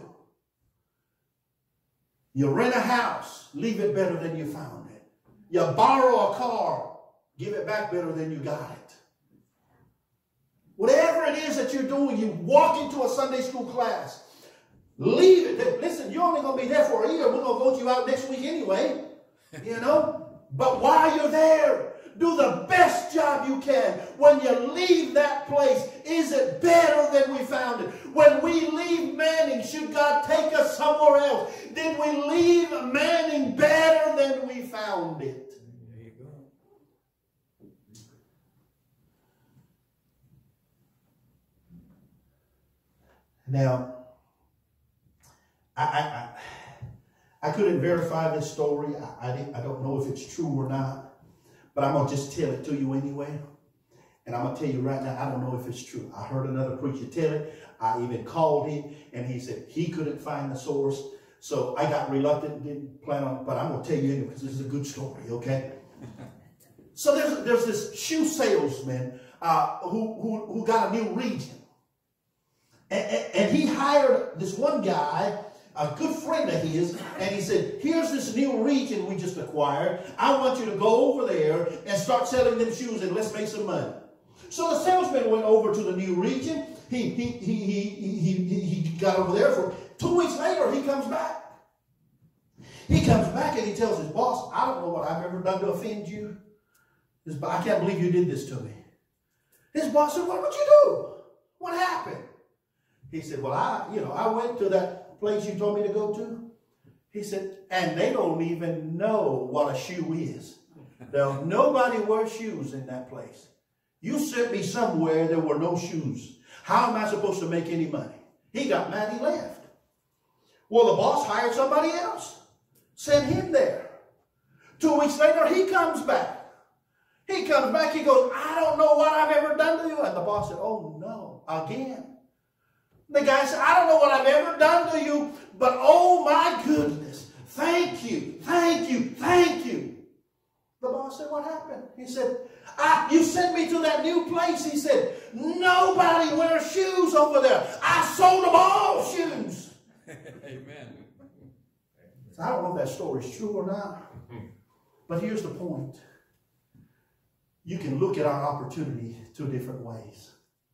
You rent a house, leave it better than you found it. You borrow a car, give it back better than you got it. Whatever it is that you're doing, you walk into a Sunday school class. Leave it. Listen, you're only going to be there for a year. We're going to vote you out next week anyway. But while you're there, do the best job you can. When you leave that place, is it better than we found it? When we leave Manning, should God take us somewhere else? Did we leave Manning better than we found it? There you go. Now, I couldn't verify this story. I don't know if it's true or not, but I'm going to just tell it to you anyway. And I'm going to tell you right now, I don't know if it's true. I heard another preacher tell it. I even called him, and he said he couldn't find the source. So I got reluctant, didn't plan on it, but I'm going to tell you anyway because this is a good story, okay? So there's this shoe salesman who got a new region. And he hired this one guy a good friend of his, and he said, here's this new region we just acquired. I want you to go over there and start selling them shoes, and let's make some money. So the salesman went over to the new region. He got over there. For 2 weeks later, he comes back. He comes back and he tells his boss, I don't know what I've ever done to offend you. I can't believe you did this to me. His boss said, what would you do? What happened? He said, well, I went to that place you told me to go to. He said, and they don't even know what a shoe is. Nobody wears shoes in that place. You sent me somewhere there were no shoes. How am I supposed to make any money? He got mad, he left. Well, the boss hired somebody else. Sent him there. 2 weeks later, he comes back. He comes back, he goes, I don't know what I've ever done to you. And the boss said, oh no, again. The guy said, I don't know what I've ever done to you, but oh my goodness, thank you, thank you, thank you. The boss said, what happened? He said, you sent me to that new place. He said, nobody wears shoes over there. I sold them all shoes. Amen. I don't know if that story is true or not, but here's the point. You can look at our opportunity 2 different ways.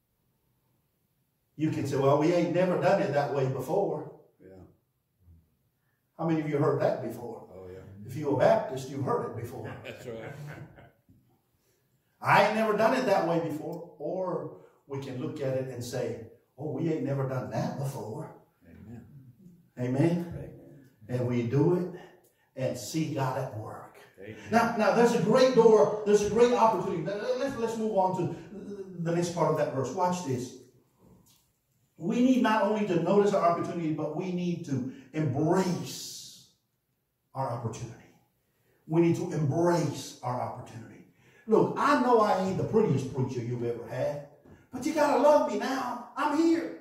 You can say, well, we ain't never done it that way before. Yeah. How many of you heard that before? Oh, yeah. If you're a Baptist, you've heard it before. That's right. I ain't never done it that way before. Or we can look at it and say, oh, we ain't never done that before. Amen. Amen. And we do it and see God at work. Amen. Now there's a great door, there's a great opportunity. Let's move on to the next part of that verse. Watch this. We need not only to notice our opportunity, but we need to embrace our opportunity. We need to embrace our opportunity. Look, I know I ain't the prettiest preacher you've ever had, but you got to love me now. I'm here.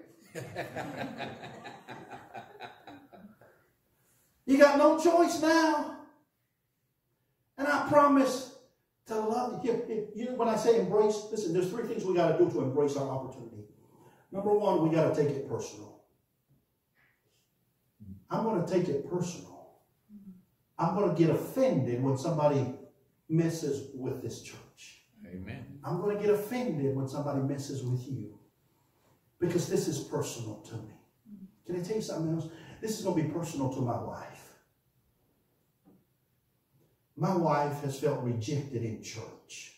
You got no choice now. And I promise to love you. When I say embrace, listen, there's 3 things we got to do to embrace our opportunity. Number 1, we got to take it personal. I'm going to take it personal. I'm going to get offended when somebody messes with this church. Amen. I'm going to get offended when somebody messes with you. Because this is personal to me. Can I tell you something else? This is going to be personal to my wife. My wife has felt rejected in church.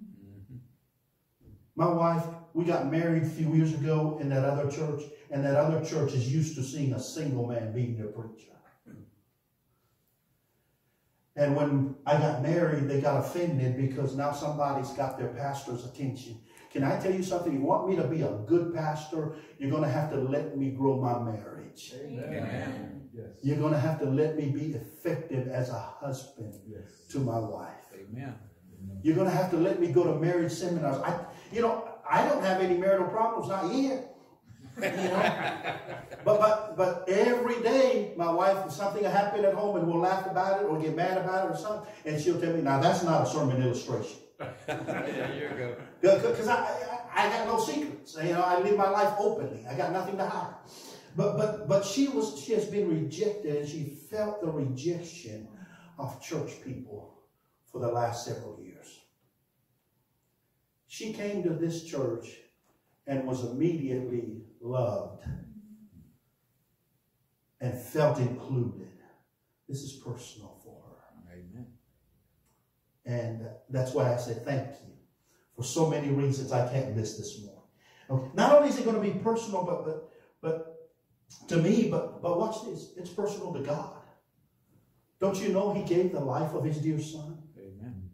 My wife, we got married a few years ago in that other church, and that other church is used to seeing a single man being their preacher. And when I got married, they got offended because now somebody's got their pastor's attention. Can I tell you something? You want me to be a good pastor, you're going to have to let me grow my marriage. Amen. Yes. You're going to have to let me be effective as a husband to my wife. Amen. You're going to have to let me go to marriage seminars. I don't have any marital problems, not yet. But every day, my wife, if something will happen at home and we'll laugh about it or get mad about it or something, and she'll tell me, now that's not a sermon illustration. There you go. Because I got no secrets. I live my life openly. I got nothing to hide. But she has been rejected, and she felt the rejection of church people for the last several years. She came to this church and was immediately loved and felt included. This is personal for her. Amen. And that's why I said thank you for so many reasons I can't list this morning. Okay. Not only is it going to be personal, but to me, but watch this. It's personal to God. Don't you know He gave the life of His dear Son? Amen.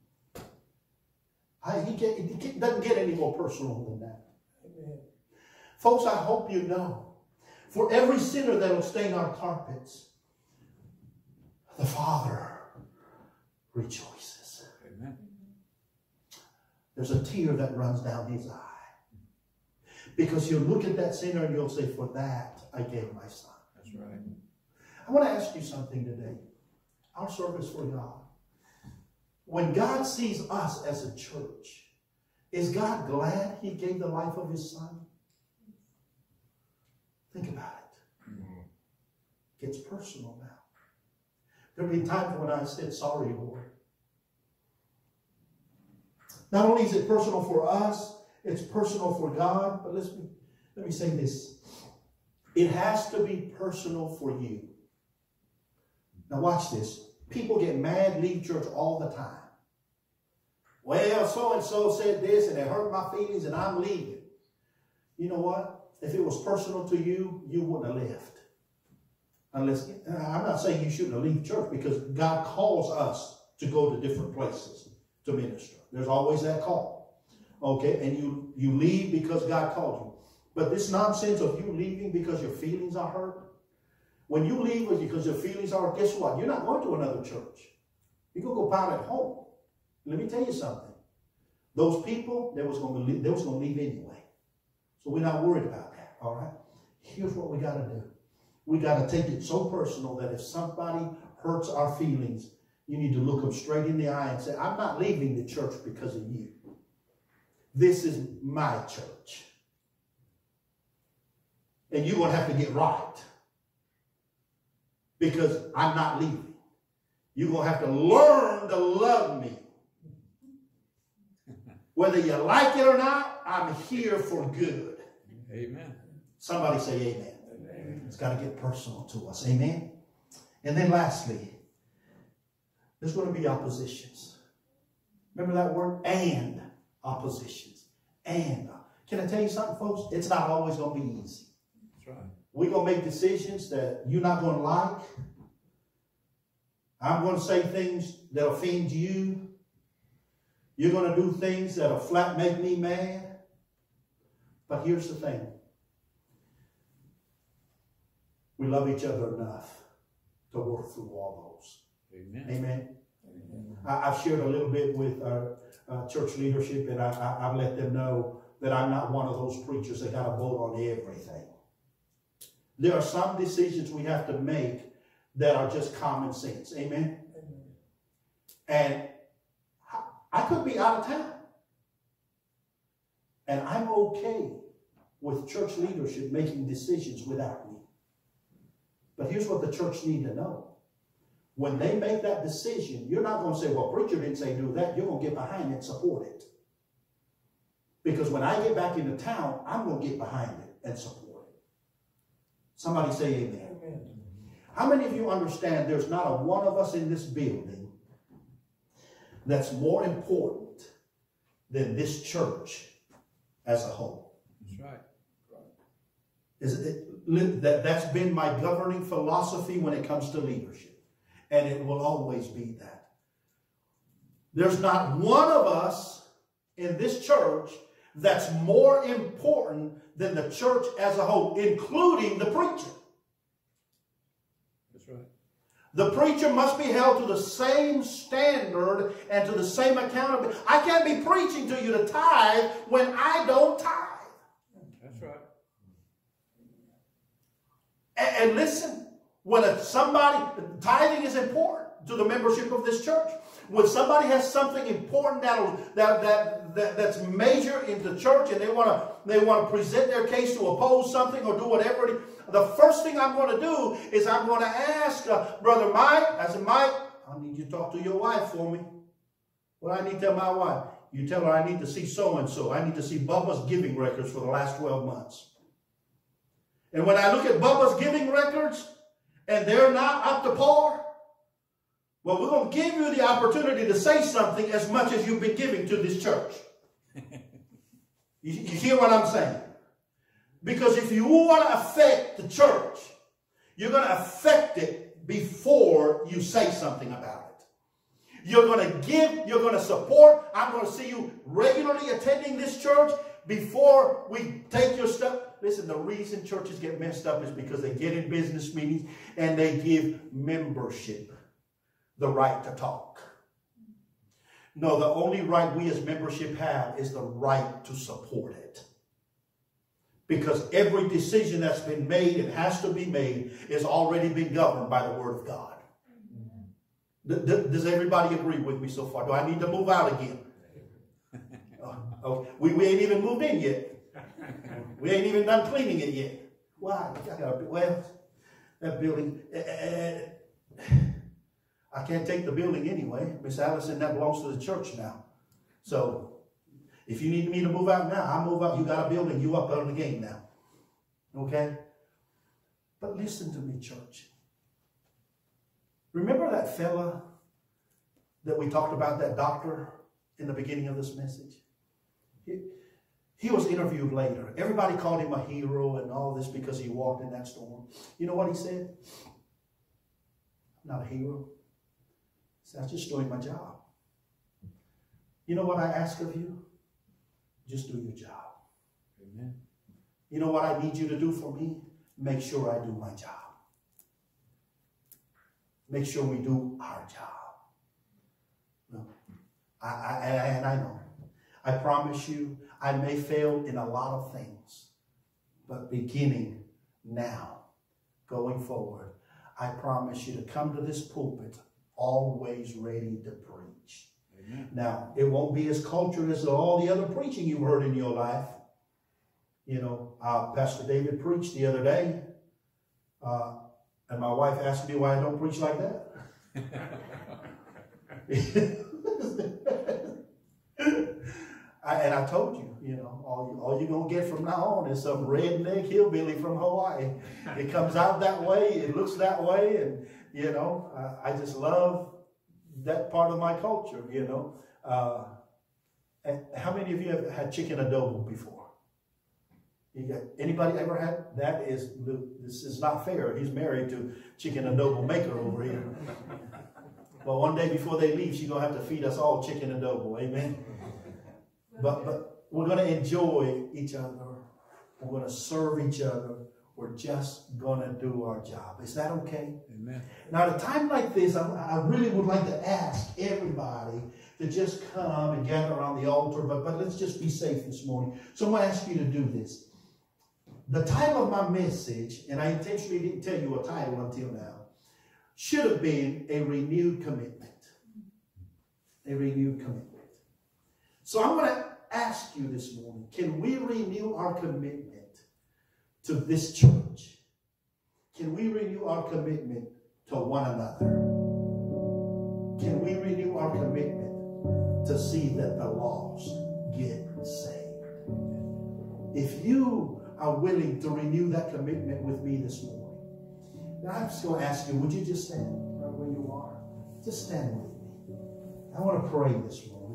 It doesn't get any more personal than that. Amen. Folks, I hope you know, for every sinner that will stain our carpets, the Father rejoices. Amen. There's a tear that runs down His eye. Because you'll look at that sinner and you'll say, for that I gave my son. That's right. I want to ask you something today. Our service for God. When God sees us as a church, is God glad He gave the life of His Son? Think about it. gets personal now. There have been times when I said, sorry, Lord. Not only is it personal for us, it's personal for God, but let me say this. It has to be personal for you. Now watch this. People get mad, leave church all the time. Well, so-and-so said this and it hurt my feelings and I'm leaving. You know what? If it was personal to you, you wouldn't have left. Unless, I'm not saying you shouldn't have left church, because God calls us to go to different places to minister. There's always that call. Okay, and you leave because God called you. But this nonsense of you leaving because your feelings are hurt, when you leave because your feelings are hurt, guess what? You're not going to another church. You're going to go pound at home. Let me tell you something. Those people, they was going to leave anyway. So we're not worried about that, all right? Here's what we got to do. We got to take it so personal that if somebody hurts our feelings, you need to look them straight in the eye and say, I'm not leaving the church because of you. This is my church. And you're going to have to get right. Because I'm not leaving. You're going to have to learn to love me. Whether you like it or not, I'm here for good. Amen. Somebody say amen. Amen. It's got to get personal to us. Amen. And then lastly, there's going to be oppositions. Remember that word? And oppositions. And. Can I tell you something, folks? It's not always going to be easy. That's right. We're going to make decisions that you're not going to like. I'm going to say things that offend you. You're going to do things that'll flat make me mad. But here's the thing. We love each other enough to work through all those. Amen. Amen. I've shared a little bit with our church leadership, and I've let them know that I'm not one of those preachers that got to vote on everything. There are some decisions we have to make that are just common sense. Amen. And I could be out of town. And I'm okay with church leadership making decisions without me. But here's what the church need to know. When they make that decision, you're not going to say, well, preacher didn't say do that. You're going to get behind it and support it. Because when I get back into town, I'm going to get behind it and support it. Somebody say amen. Amen. How many of you understand there's not a one of us in this building that's more important than this church as a whole? That's right. That's been my governing philosophy when it comes to leadership. And it will always be that. There's not one of us in this church that's more important than the church as a whole, including the preacher. That's right. The preacher must be held to the same standard and to the same accountability. I can't be preaching to you to tithe when I don't tithe. That's right. And listen, when tithing is important to the membership of this church. When somebody has something important that's major in the church and they want to present their case to oppose something or do whatever, the first thing I'm going to do is I'm going to ask Brother Mike. I said, Mike, I need you to talk to your wife for me. What I need to tell my wife? You tell her I need to see so-and-so. I need to see Bubba's giving records for the last 12 months. And when I look at Bubba's giving records and they're not up to par, well, we're going to give you the opportunity to say something as much as you've been giving to this church. You hear what I'm saying? Because if you want to affect the church, you're going to affect it before you say something about it. You're going to give, you're going to support. I'm going to see you regularly attending this church before we take your stuff. Listen, the reason churches get messed up is because they get in business meetings and they give membership the right to talk. No, the only right we as membership have is the right to support it. Because every decision that's been made and has to be made has already been governed by the Word of God. Does everybody agree with me so far? Do I need to move out again? We ain't even moved in yet. We ain't even done cleaning it yet. Why? Well, That building, I can't take the building anyway. Miss Allison, that belongs to the church now. So if you need me to move out now, I'll move out. You got a building, you up on the game now. Okay? But listen to me, church. Remember that fella that we talked about, that doctor, in the beginning of this message? He was interviewed later. Everybody called him a hero and all this because he walked in that storm. You know what he said? I'm not a hero. He said, I'm just doing my job. You know what I ask of you? Just do your job. Amen. You know what I need you to do for me? Make sure I do my job. Make sure we do our job. No. I know. I promise you, I may fail in a lot of things, but beginning now, going forward, I promise you to come to this pulpit always ready to preach. Amen. Now, it won't be as cultured as all the other preaching you've heard in your life. You know, Pastor David preached the other day, and my wife asked me why I don't preach like that. And I told you, you know, all you're going to get from now on is some redneck hillbilly from Hawaii. It comes out that way, it looks that way, and, you know, I just love that part of my culture, you know. And how many of you have had chicken adobo before? Anybody ever had? This is not fair. He's married to chicken adobo maker over here. But one day before they leave, she's going to have to feed us all chicken adobo. Amen? But we're going to enjoy each other. We're going to serve each other. We're just going to do our job. Is that okay? Amen. Now, at a time like this, I really would like to ask everybody to just come and gather around the altar. But let's just be safe this morning. So I'm going to ask you to do this. The title of my message, and I intentionally didn't tell you a title until now, should have been a renewed commitment. A renewed commitment. So I'm going to ask you this morning, can we renew our commitment to this church? Can we renew our commitment to one another? Can we renew our commitment to see that the lost get saved? If you are willing to renew that commitment with me this morning, now I'm just going to ask you, would you just stand right where you are? Just stand with me. I want to pray this morning.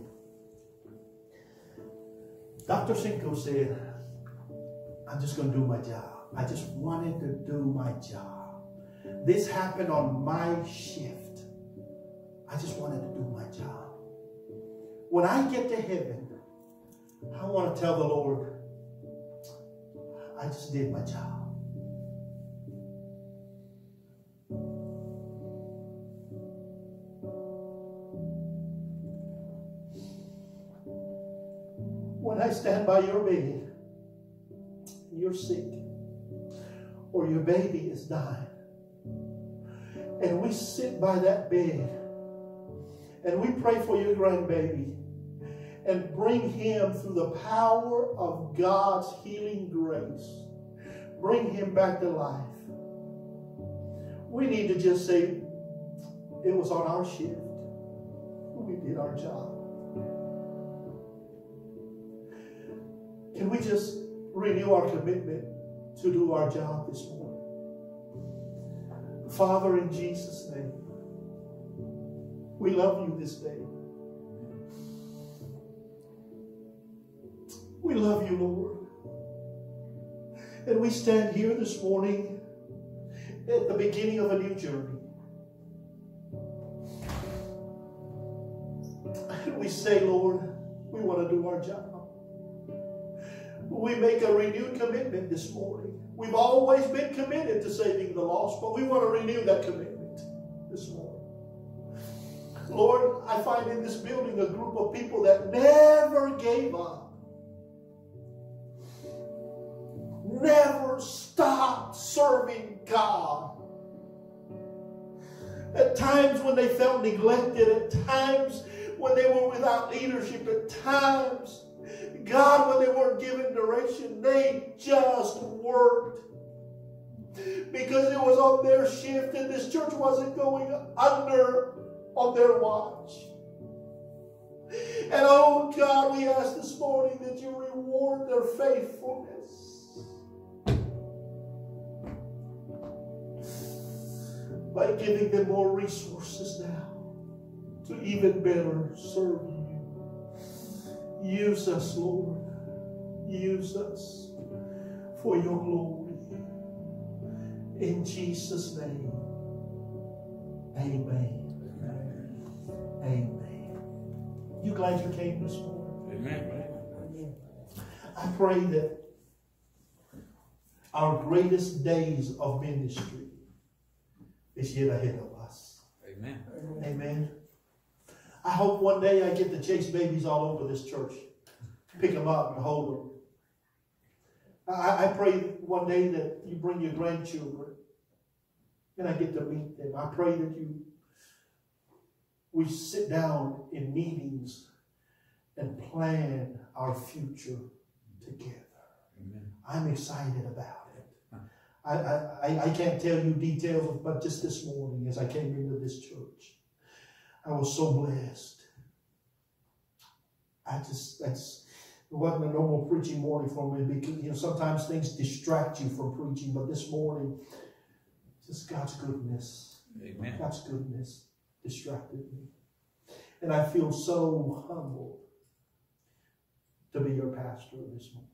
Dr. Cinco said, I'm just going to do my job. I just wanted to do my job. This happened on my shift. I just wanted to do my job. When I get to heaven, I want to tell the Lord, I just did my job. When I stand by your bed, you're sick, or your baby is dying, and we sit by that bed, and we pray for your grandbaby, and bring him through the power of God's healing grace, bring him back to life. We need to just say, it was on our shift. We did our job. Can we just renew our commitment to do our job this morning? Father, in Jesus' name, we love you this day. We love you, Lord. And we stand here this morning at the beginning of a new journey. And we say, Lord, we want to do our job. We make a renewed commitment this morning. We've always been committed to saving the lost, but we want to renew that commitment this morning. Lord, I find in this building a group of people that never gave up. Never stopped serving God. At times when they felt neglected, at times when they were without leadership, at times, God, when they weren't given direction, they just worked. because it was on their shift and this church wasn't going under on their watch. And oh God, we ask this morning that you reward their faithfulness by giving them more resources now to even better serve you. Use us, Lord. Use us for your glory. In Jesus' name, amen. Amen. You glad you came this morning? Amen. I pray that our greatest days of ministry is yet ahead of us. Amen. Amen. I hope one day I get to chase babies all over this church. Pick them up and hold them. I pray one day that you bring your grandchildren and I get to meet them. I pray that we sit down in meetings and plan our future together. Amen. I'm excited about it. I can't tell you details, but just this morning as I came into this church, I was so blessed. It wasn't a normal preaching morning for me because, sometimes things distract you from preaching, but this morning, just God's goodness. Amen. God's goodness distracted me. And I feel so humbled to be your pastor this morning.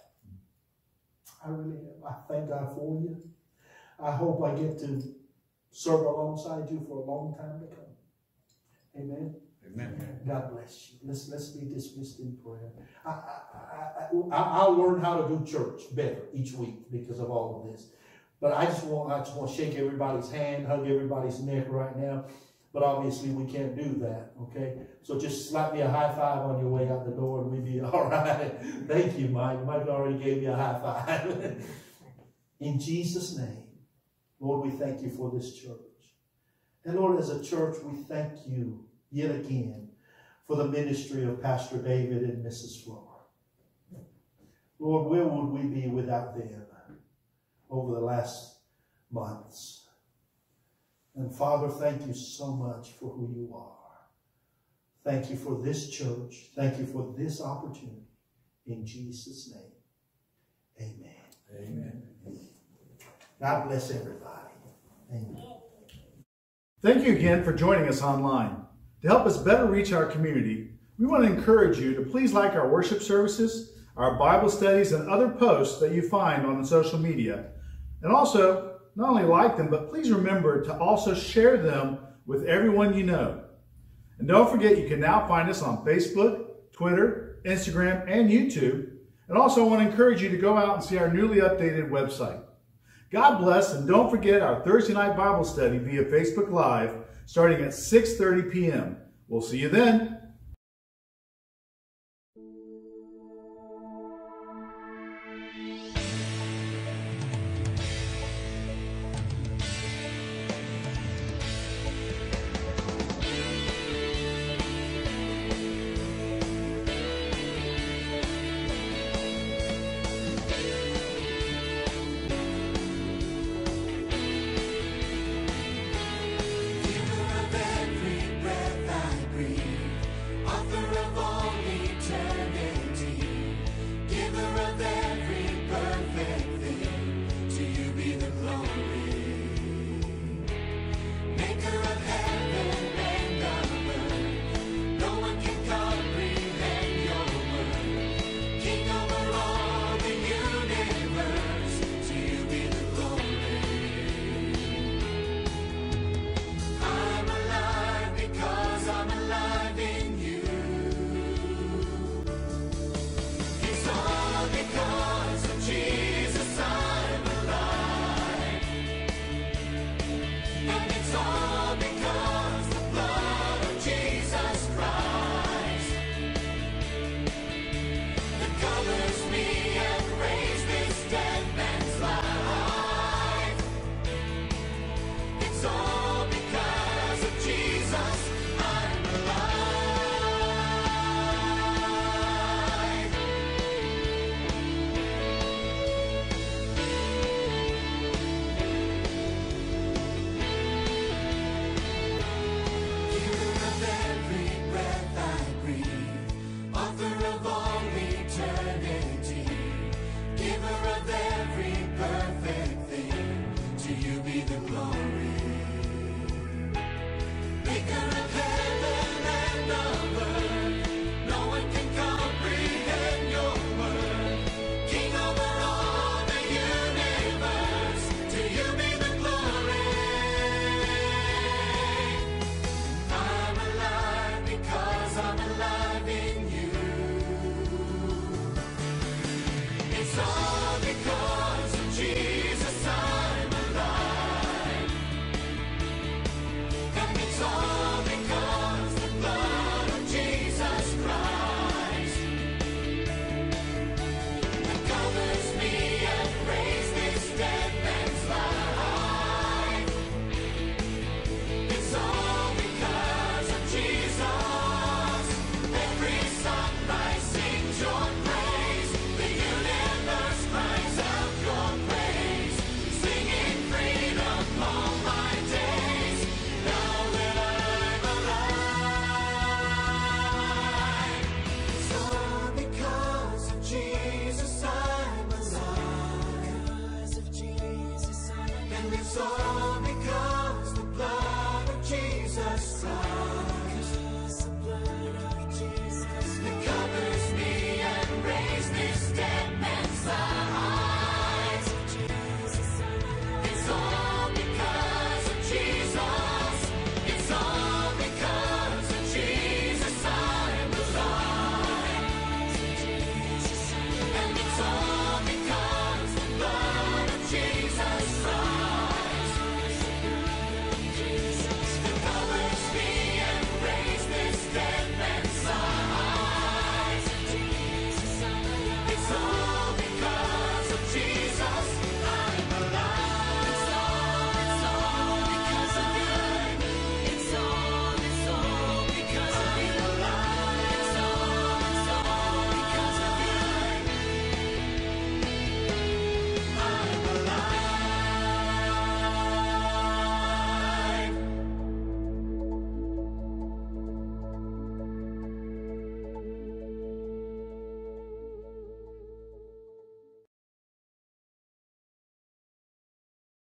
I really am. I thank God for you. I hope I get to serve alongside you for a long time to come. Amen. Amen. God bless you. Let's be dismissed in prayer. I'll learn how to do church better each week because of all of this. But I just want to shake everybody's hand, hug everybody's neck right now. But obviously we can't do that, okay? So just slap me a high five on your way out the door and we'll be all right. Thank you, Mike. Mike already gave me a high five. In Jesus' name, Lord, we thank you for this church. And Lord, as a church, we thank you yet again for the ministry of Pastor David and Mrs. Floor. Lord, where would we be without them over the last months? And Father, thank you so much for who you are. Thank you for this church. Thank you for this opportunity. In Jesus' name, amen. Amen. God bless everybody. Amen. Thank you again for joining us online. To help us better reach our community, we want to encourage you to please like our worship services, our Bible studies, and other posts that you find on social media. And also, not only like them, but please remember to also share them with everyone you know. And don't forget, you can now find us on Facebook, Twitter, Instagram, and YouTube. And also, I want to encourage you to go out and see our newly updated website. God bless, and don't forget our Thursday night Bible study via Facebook Live starting at 6:30 p.m. We'll see you then.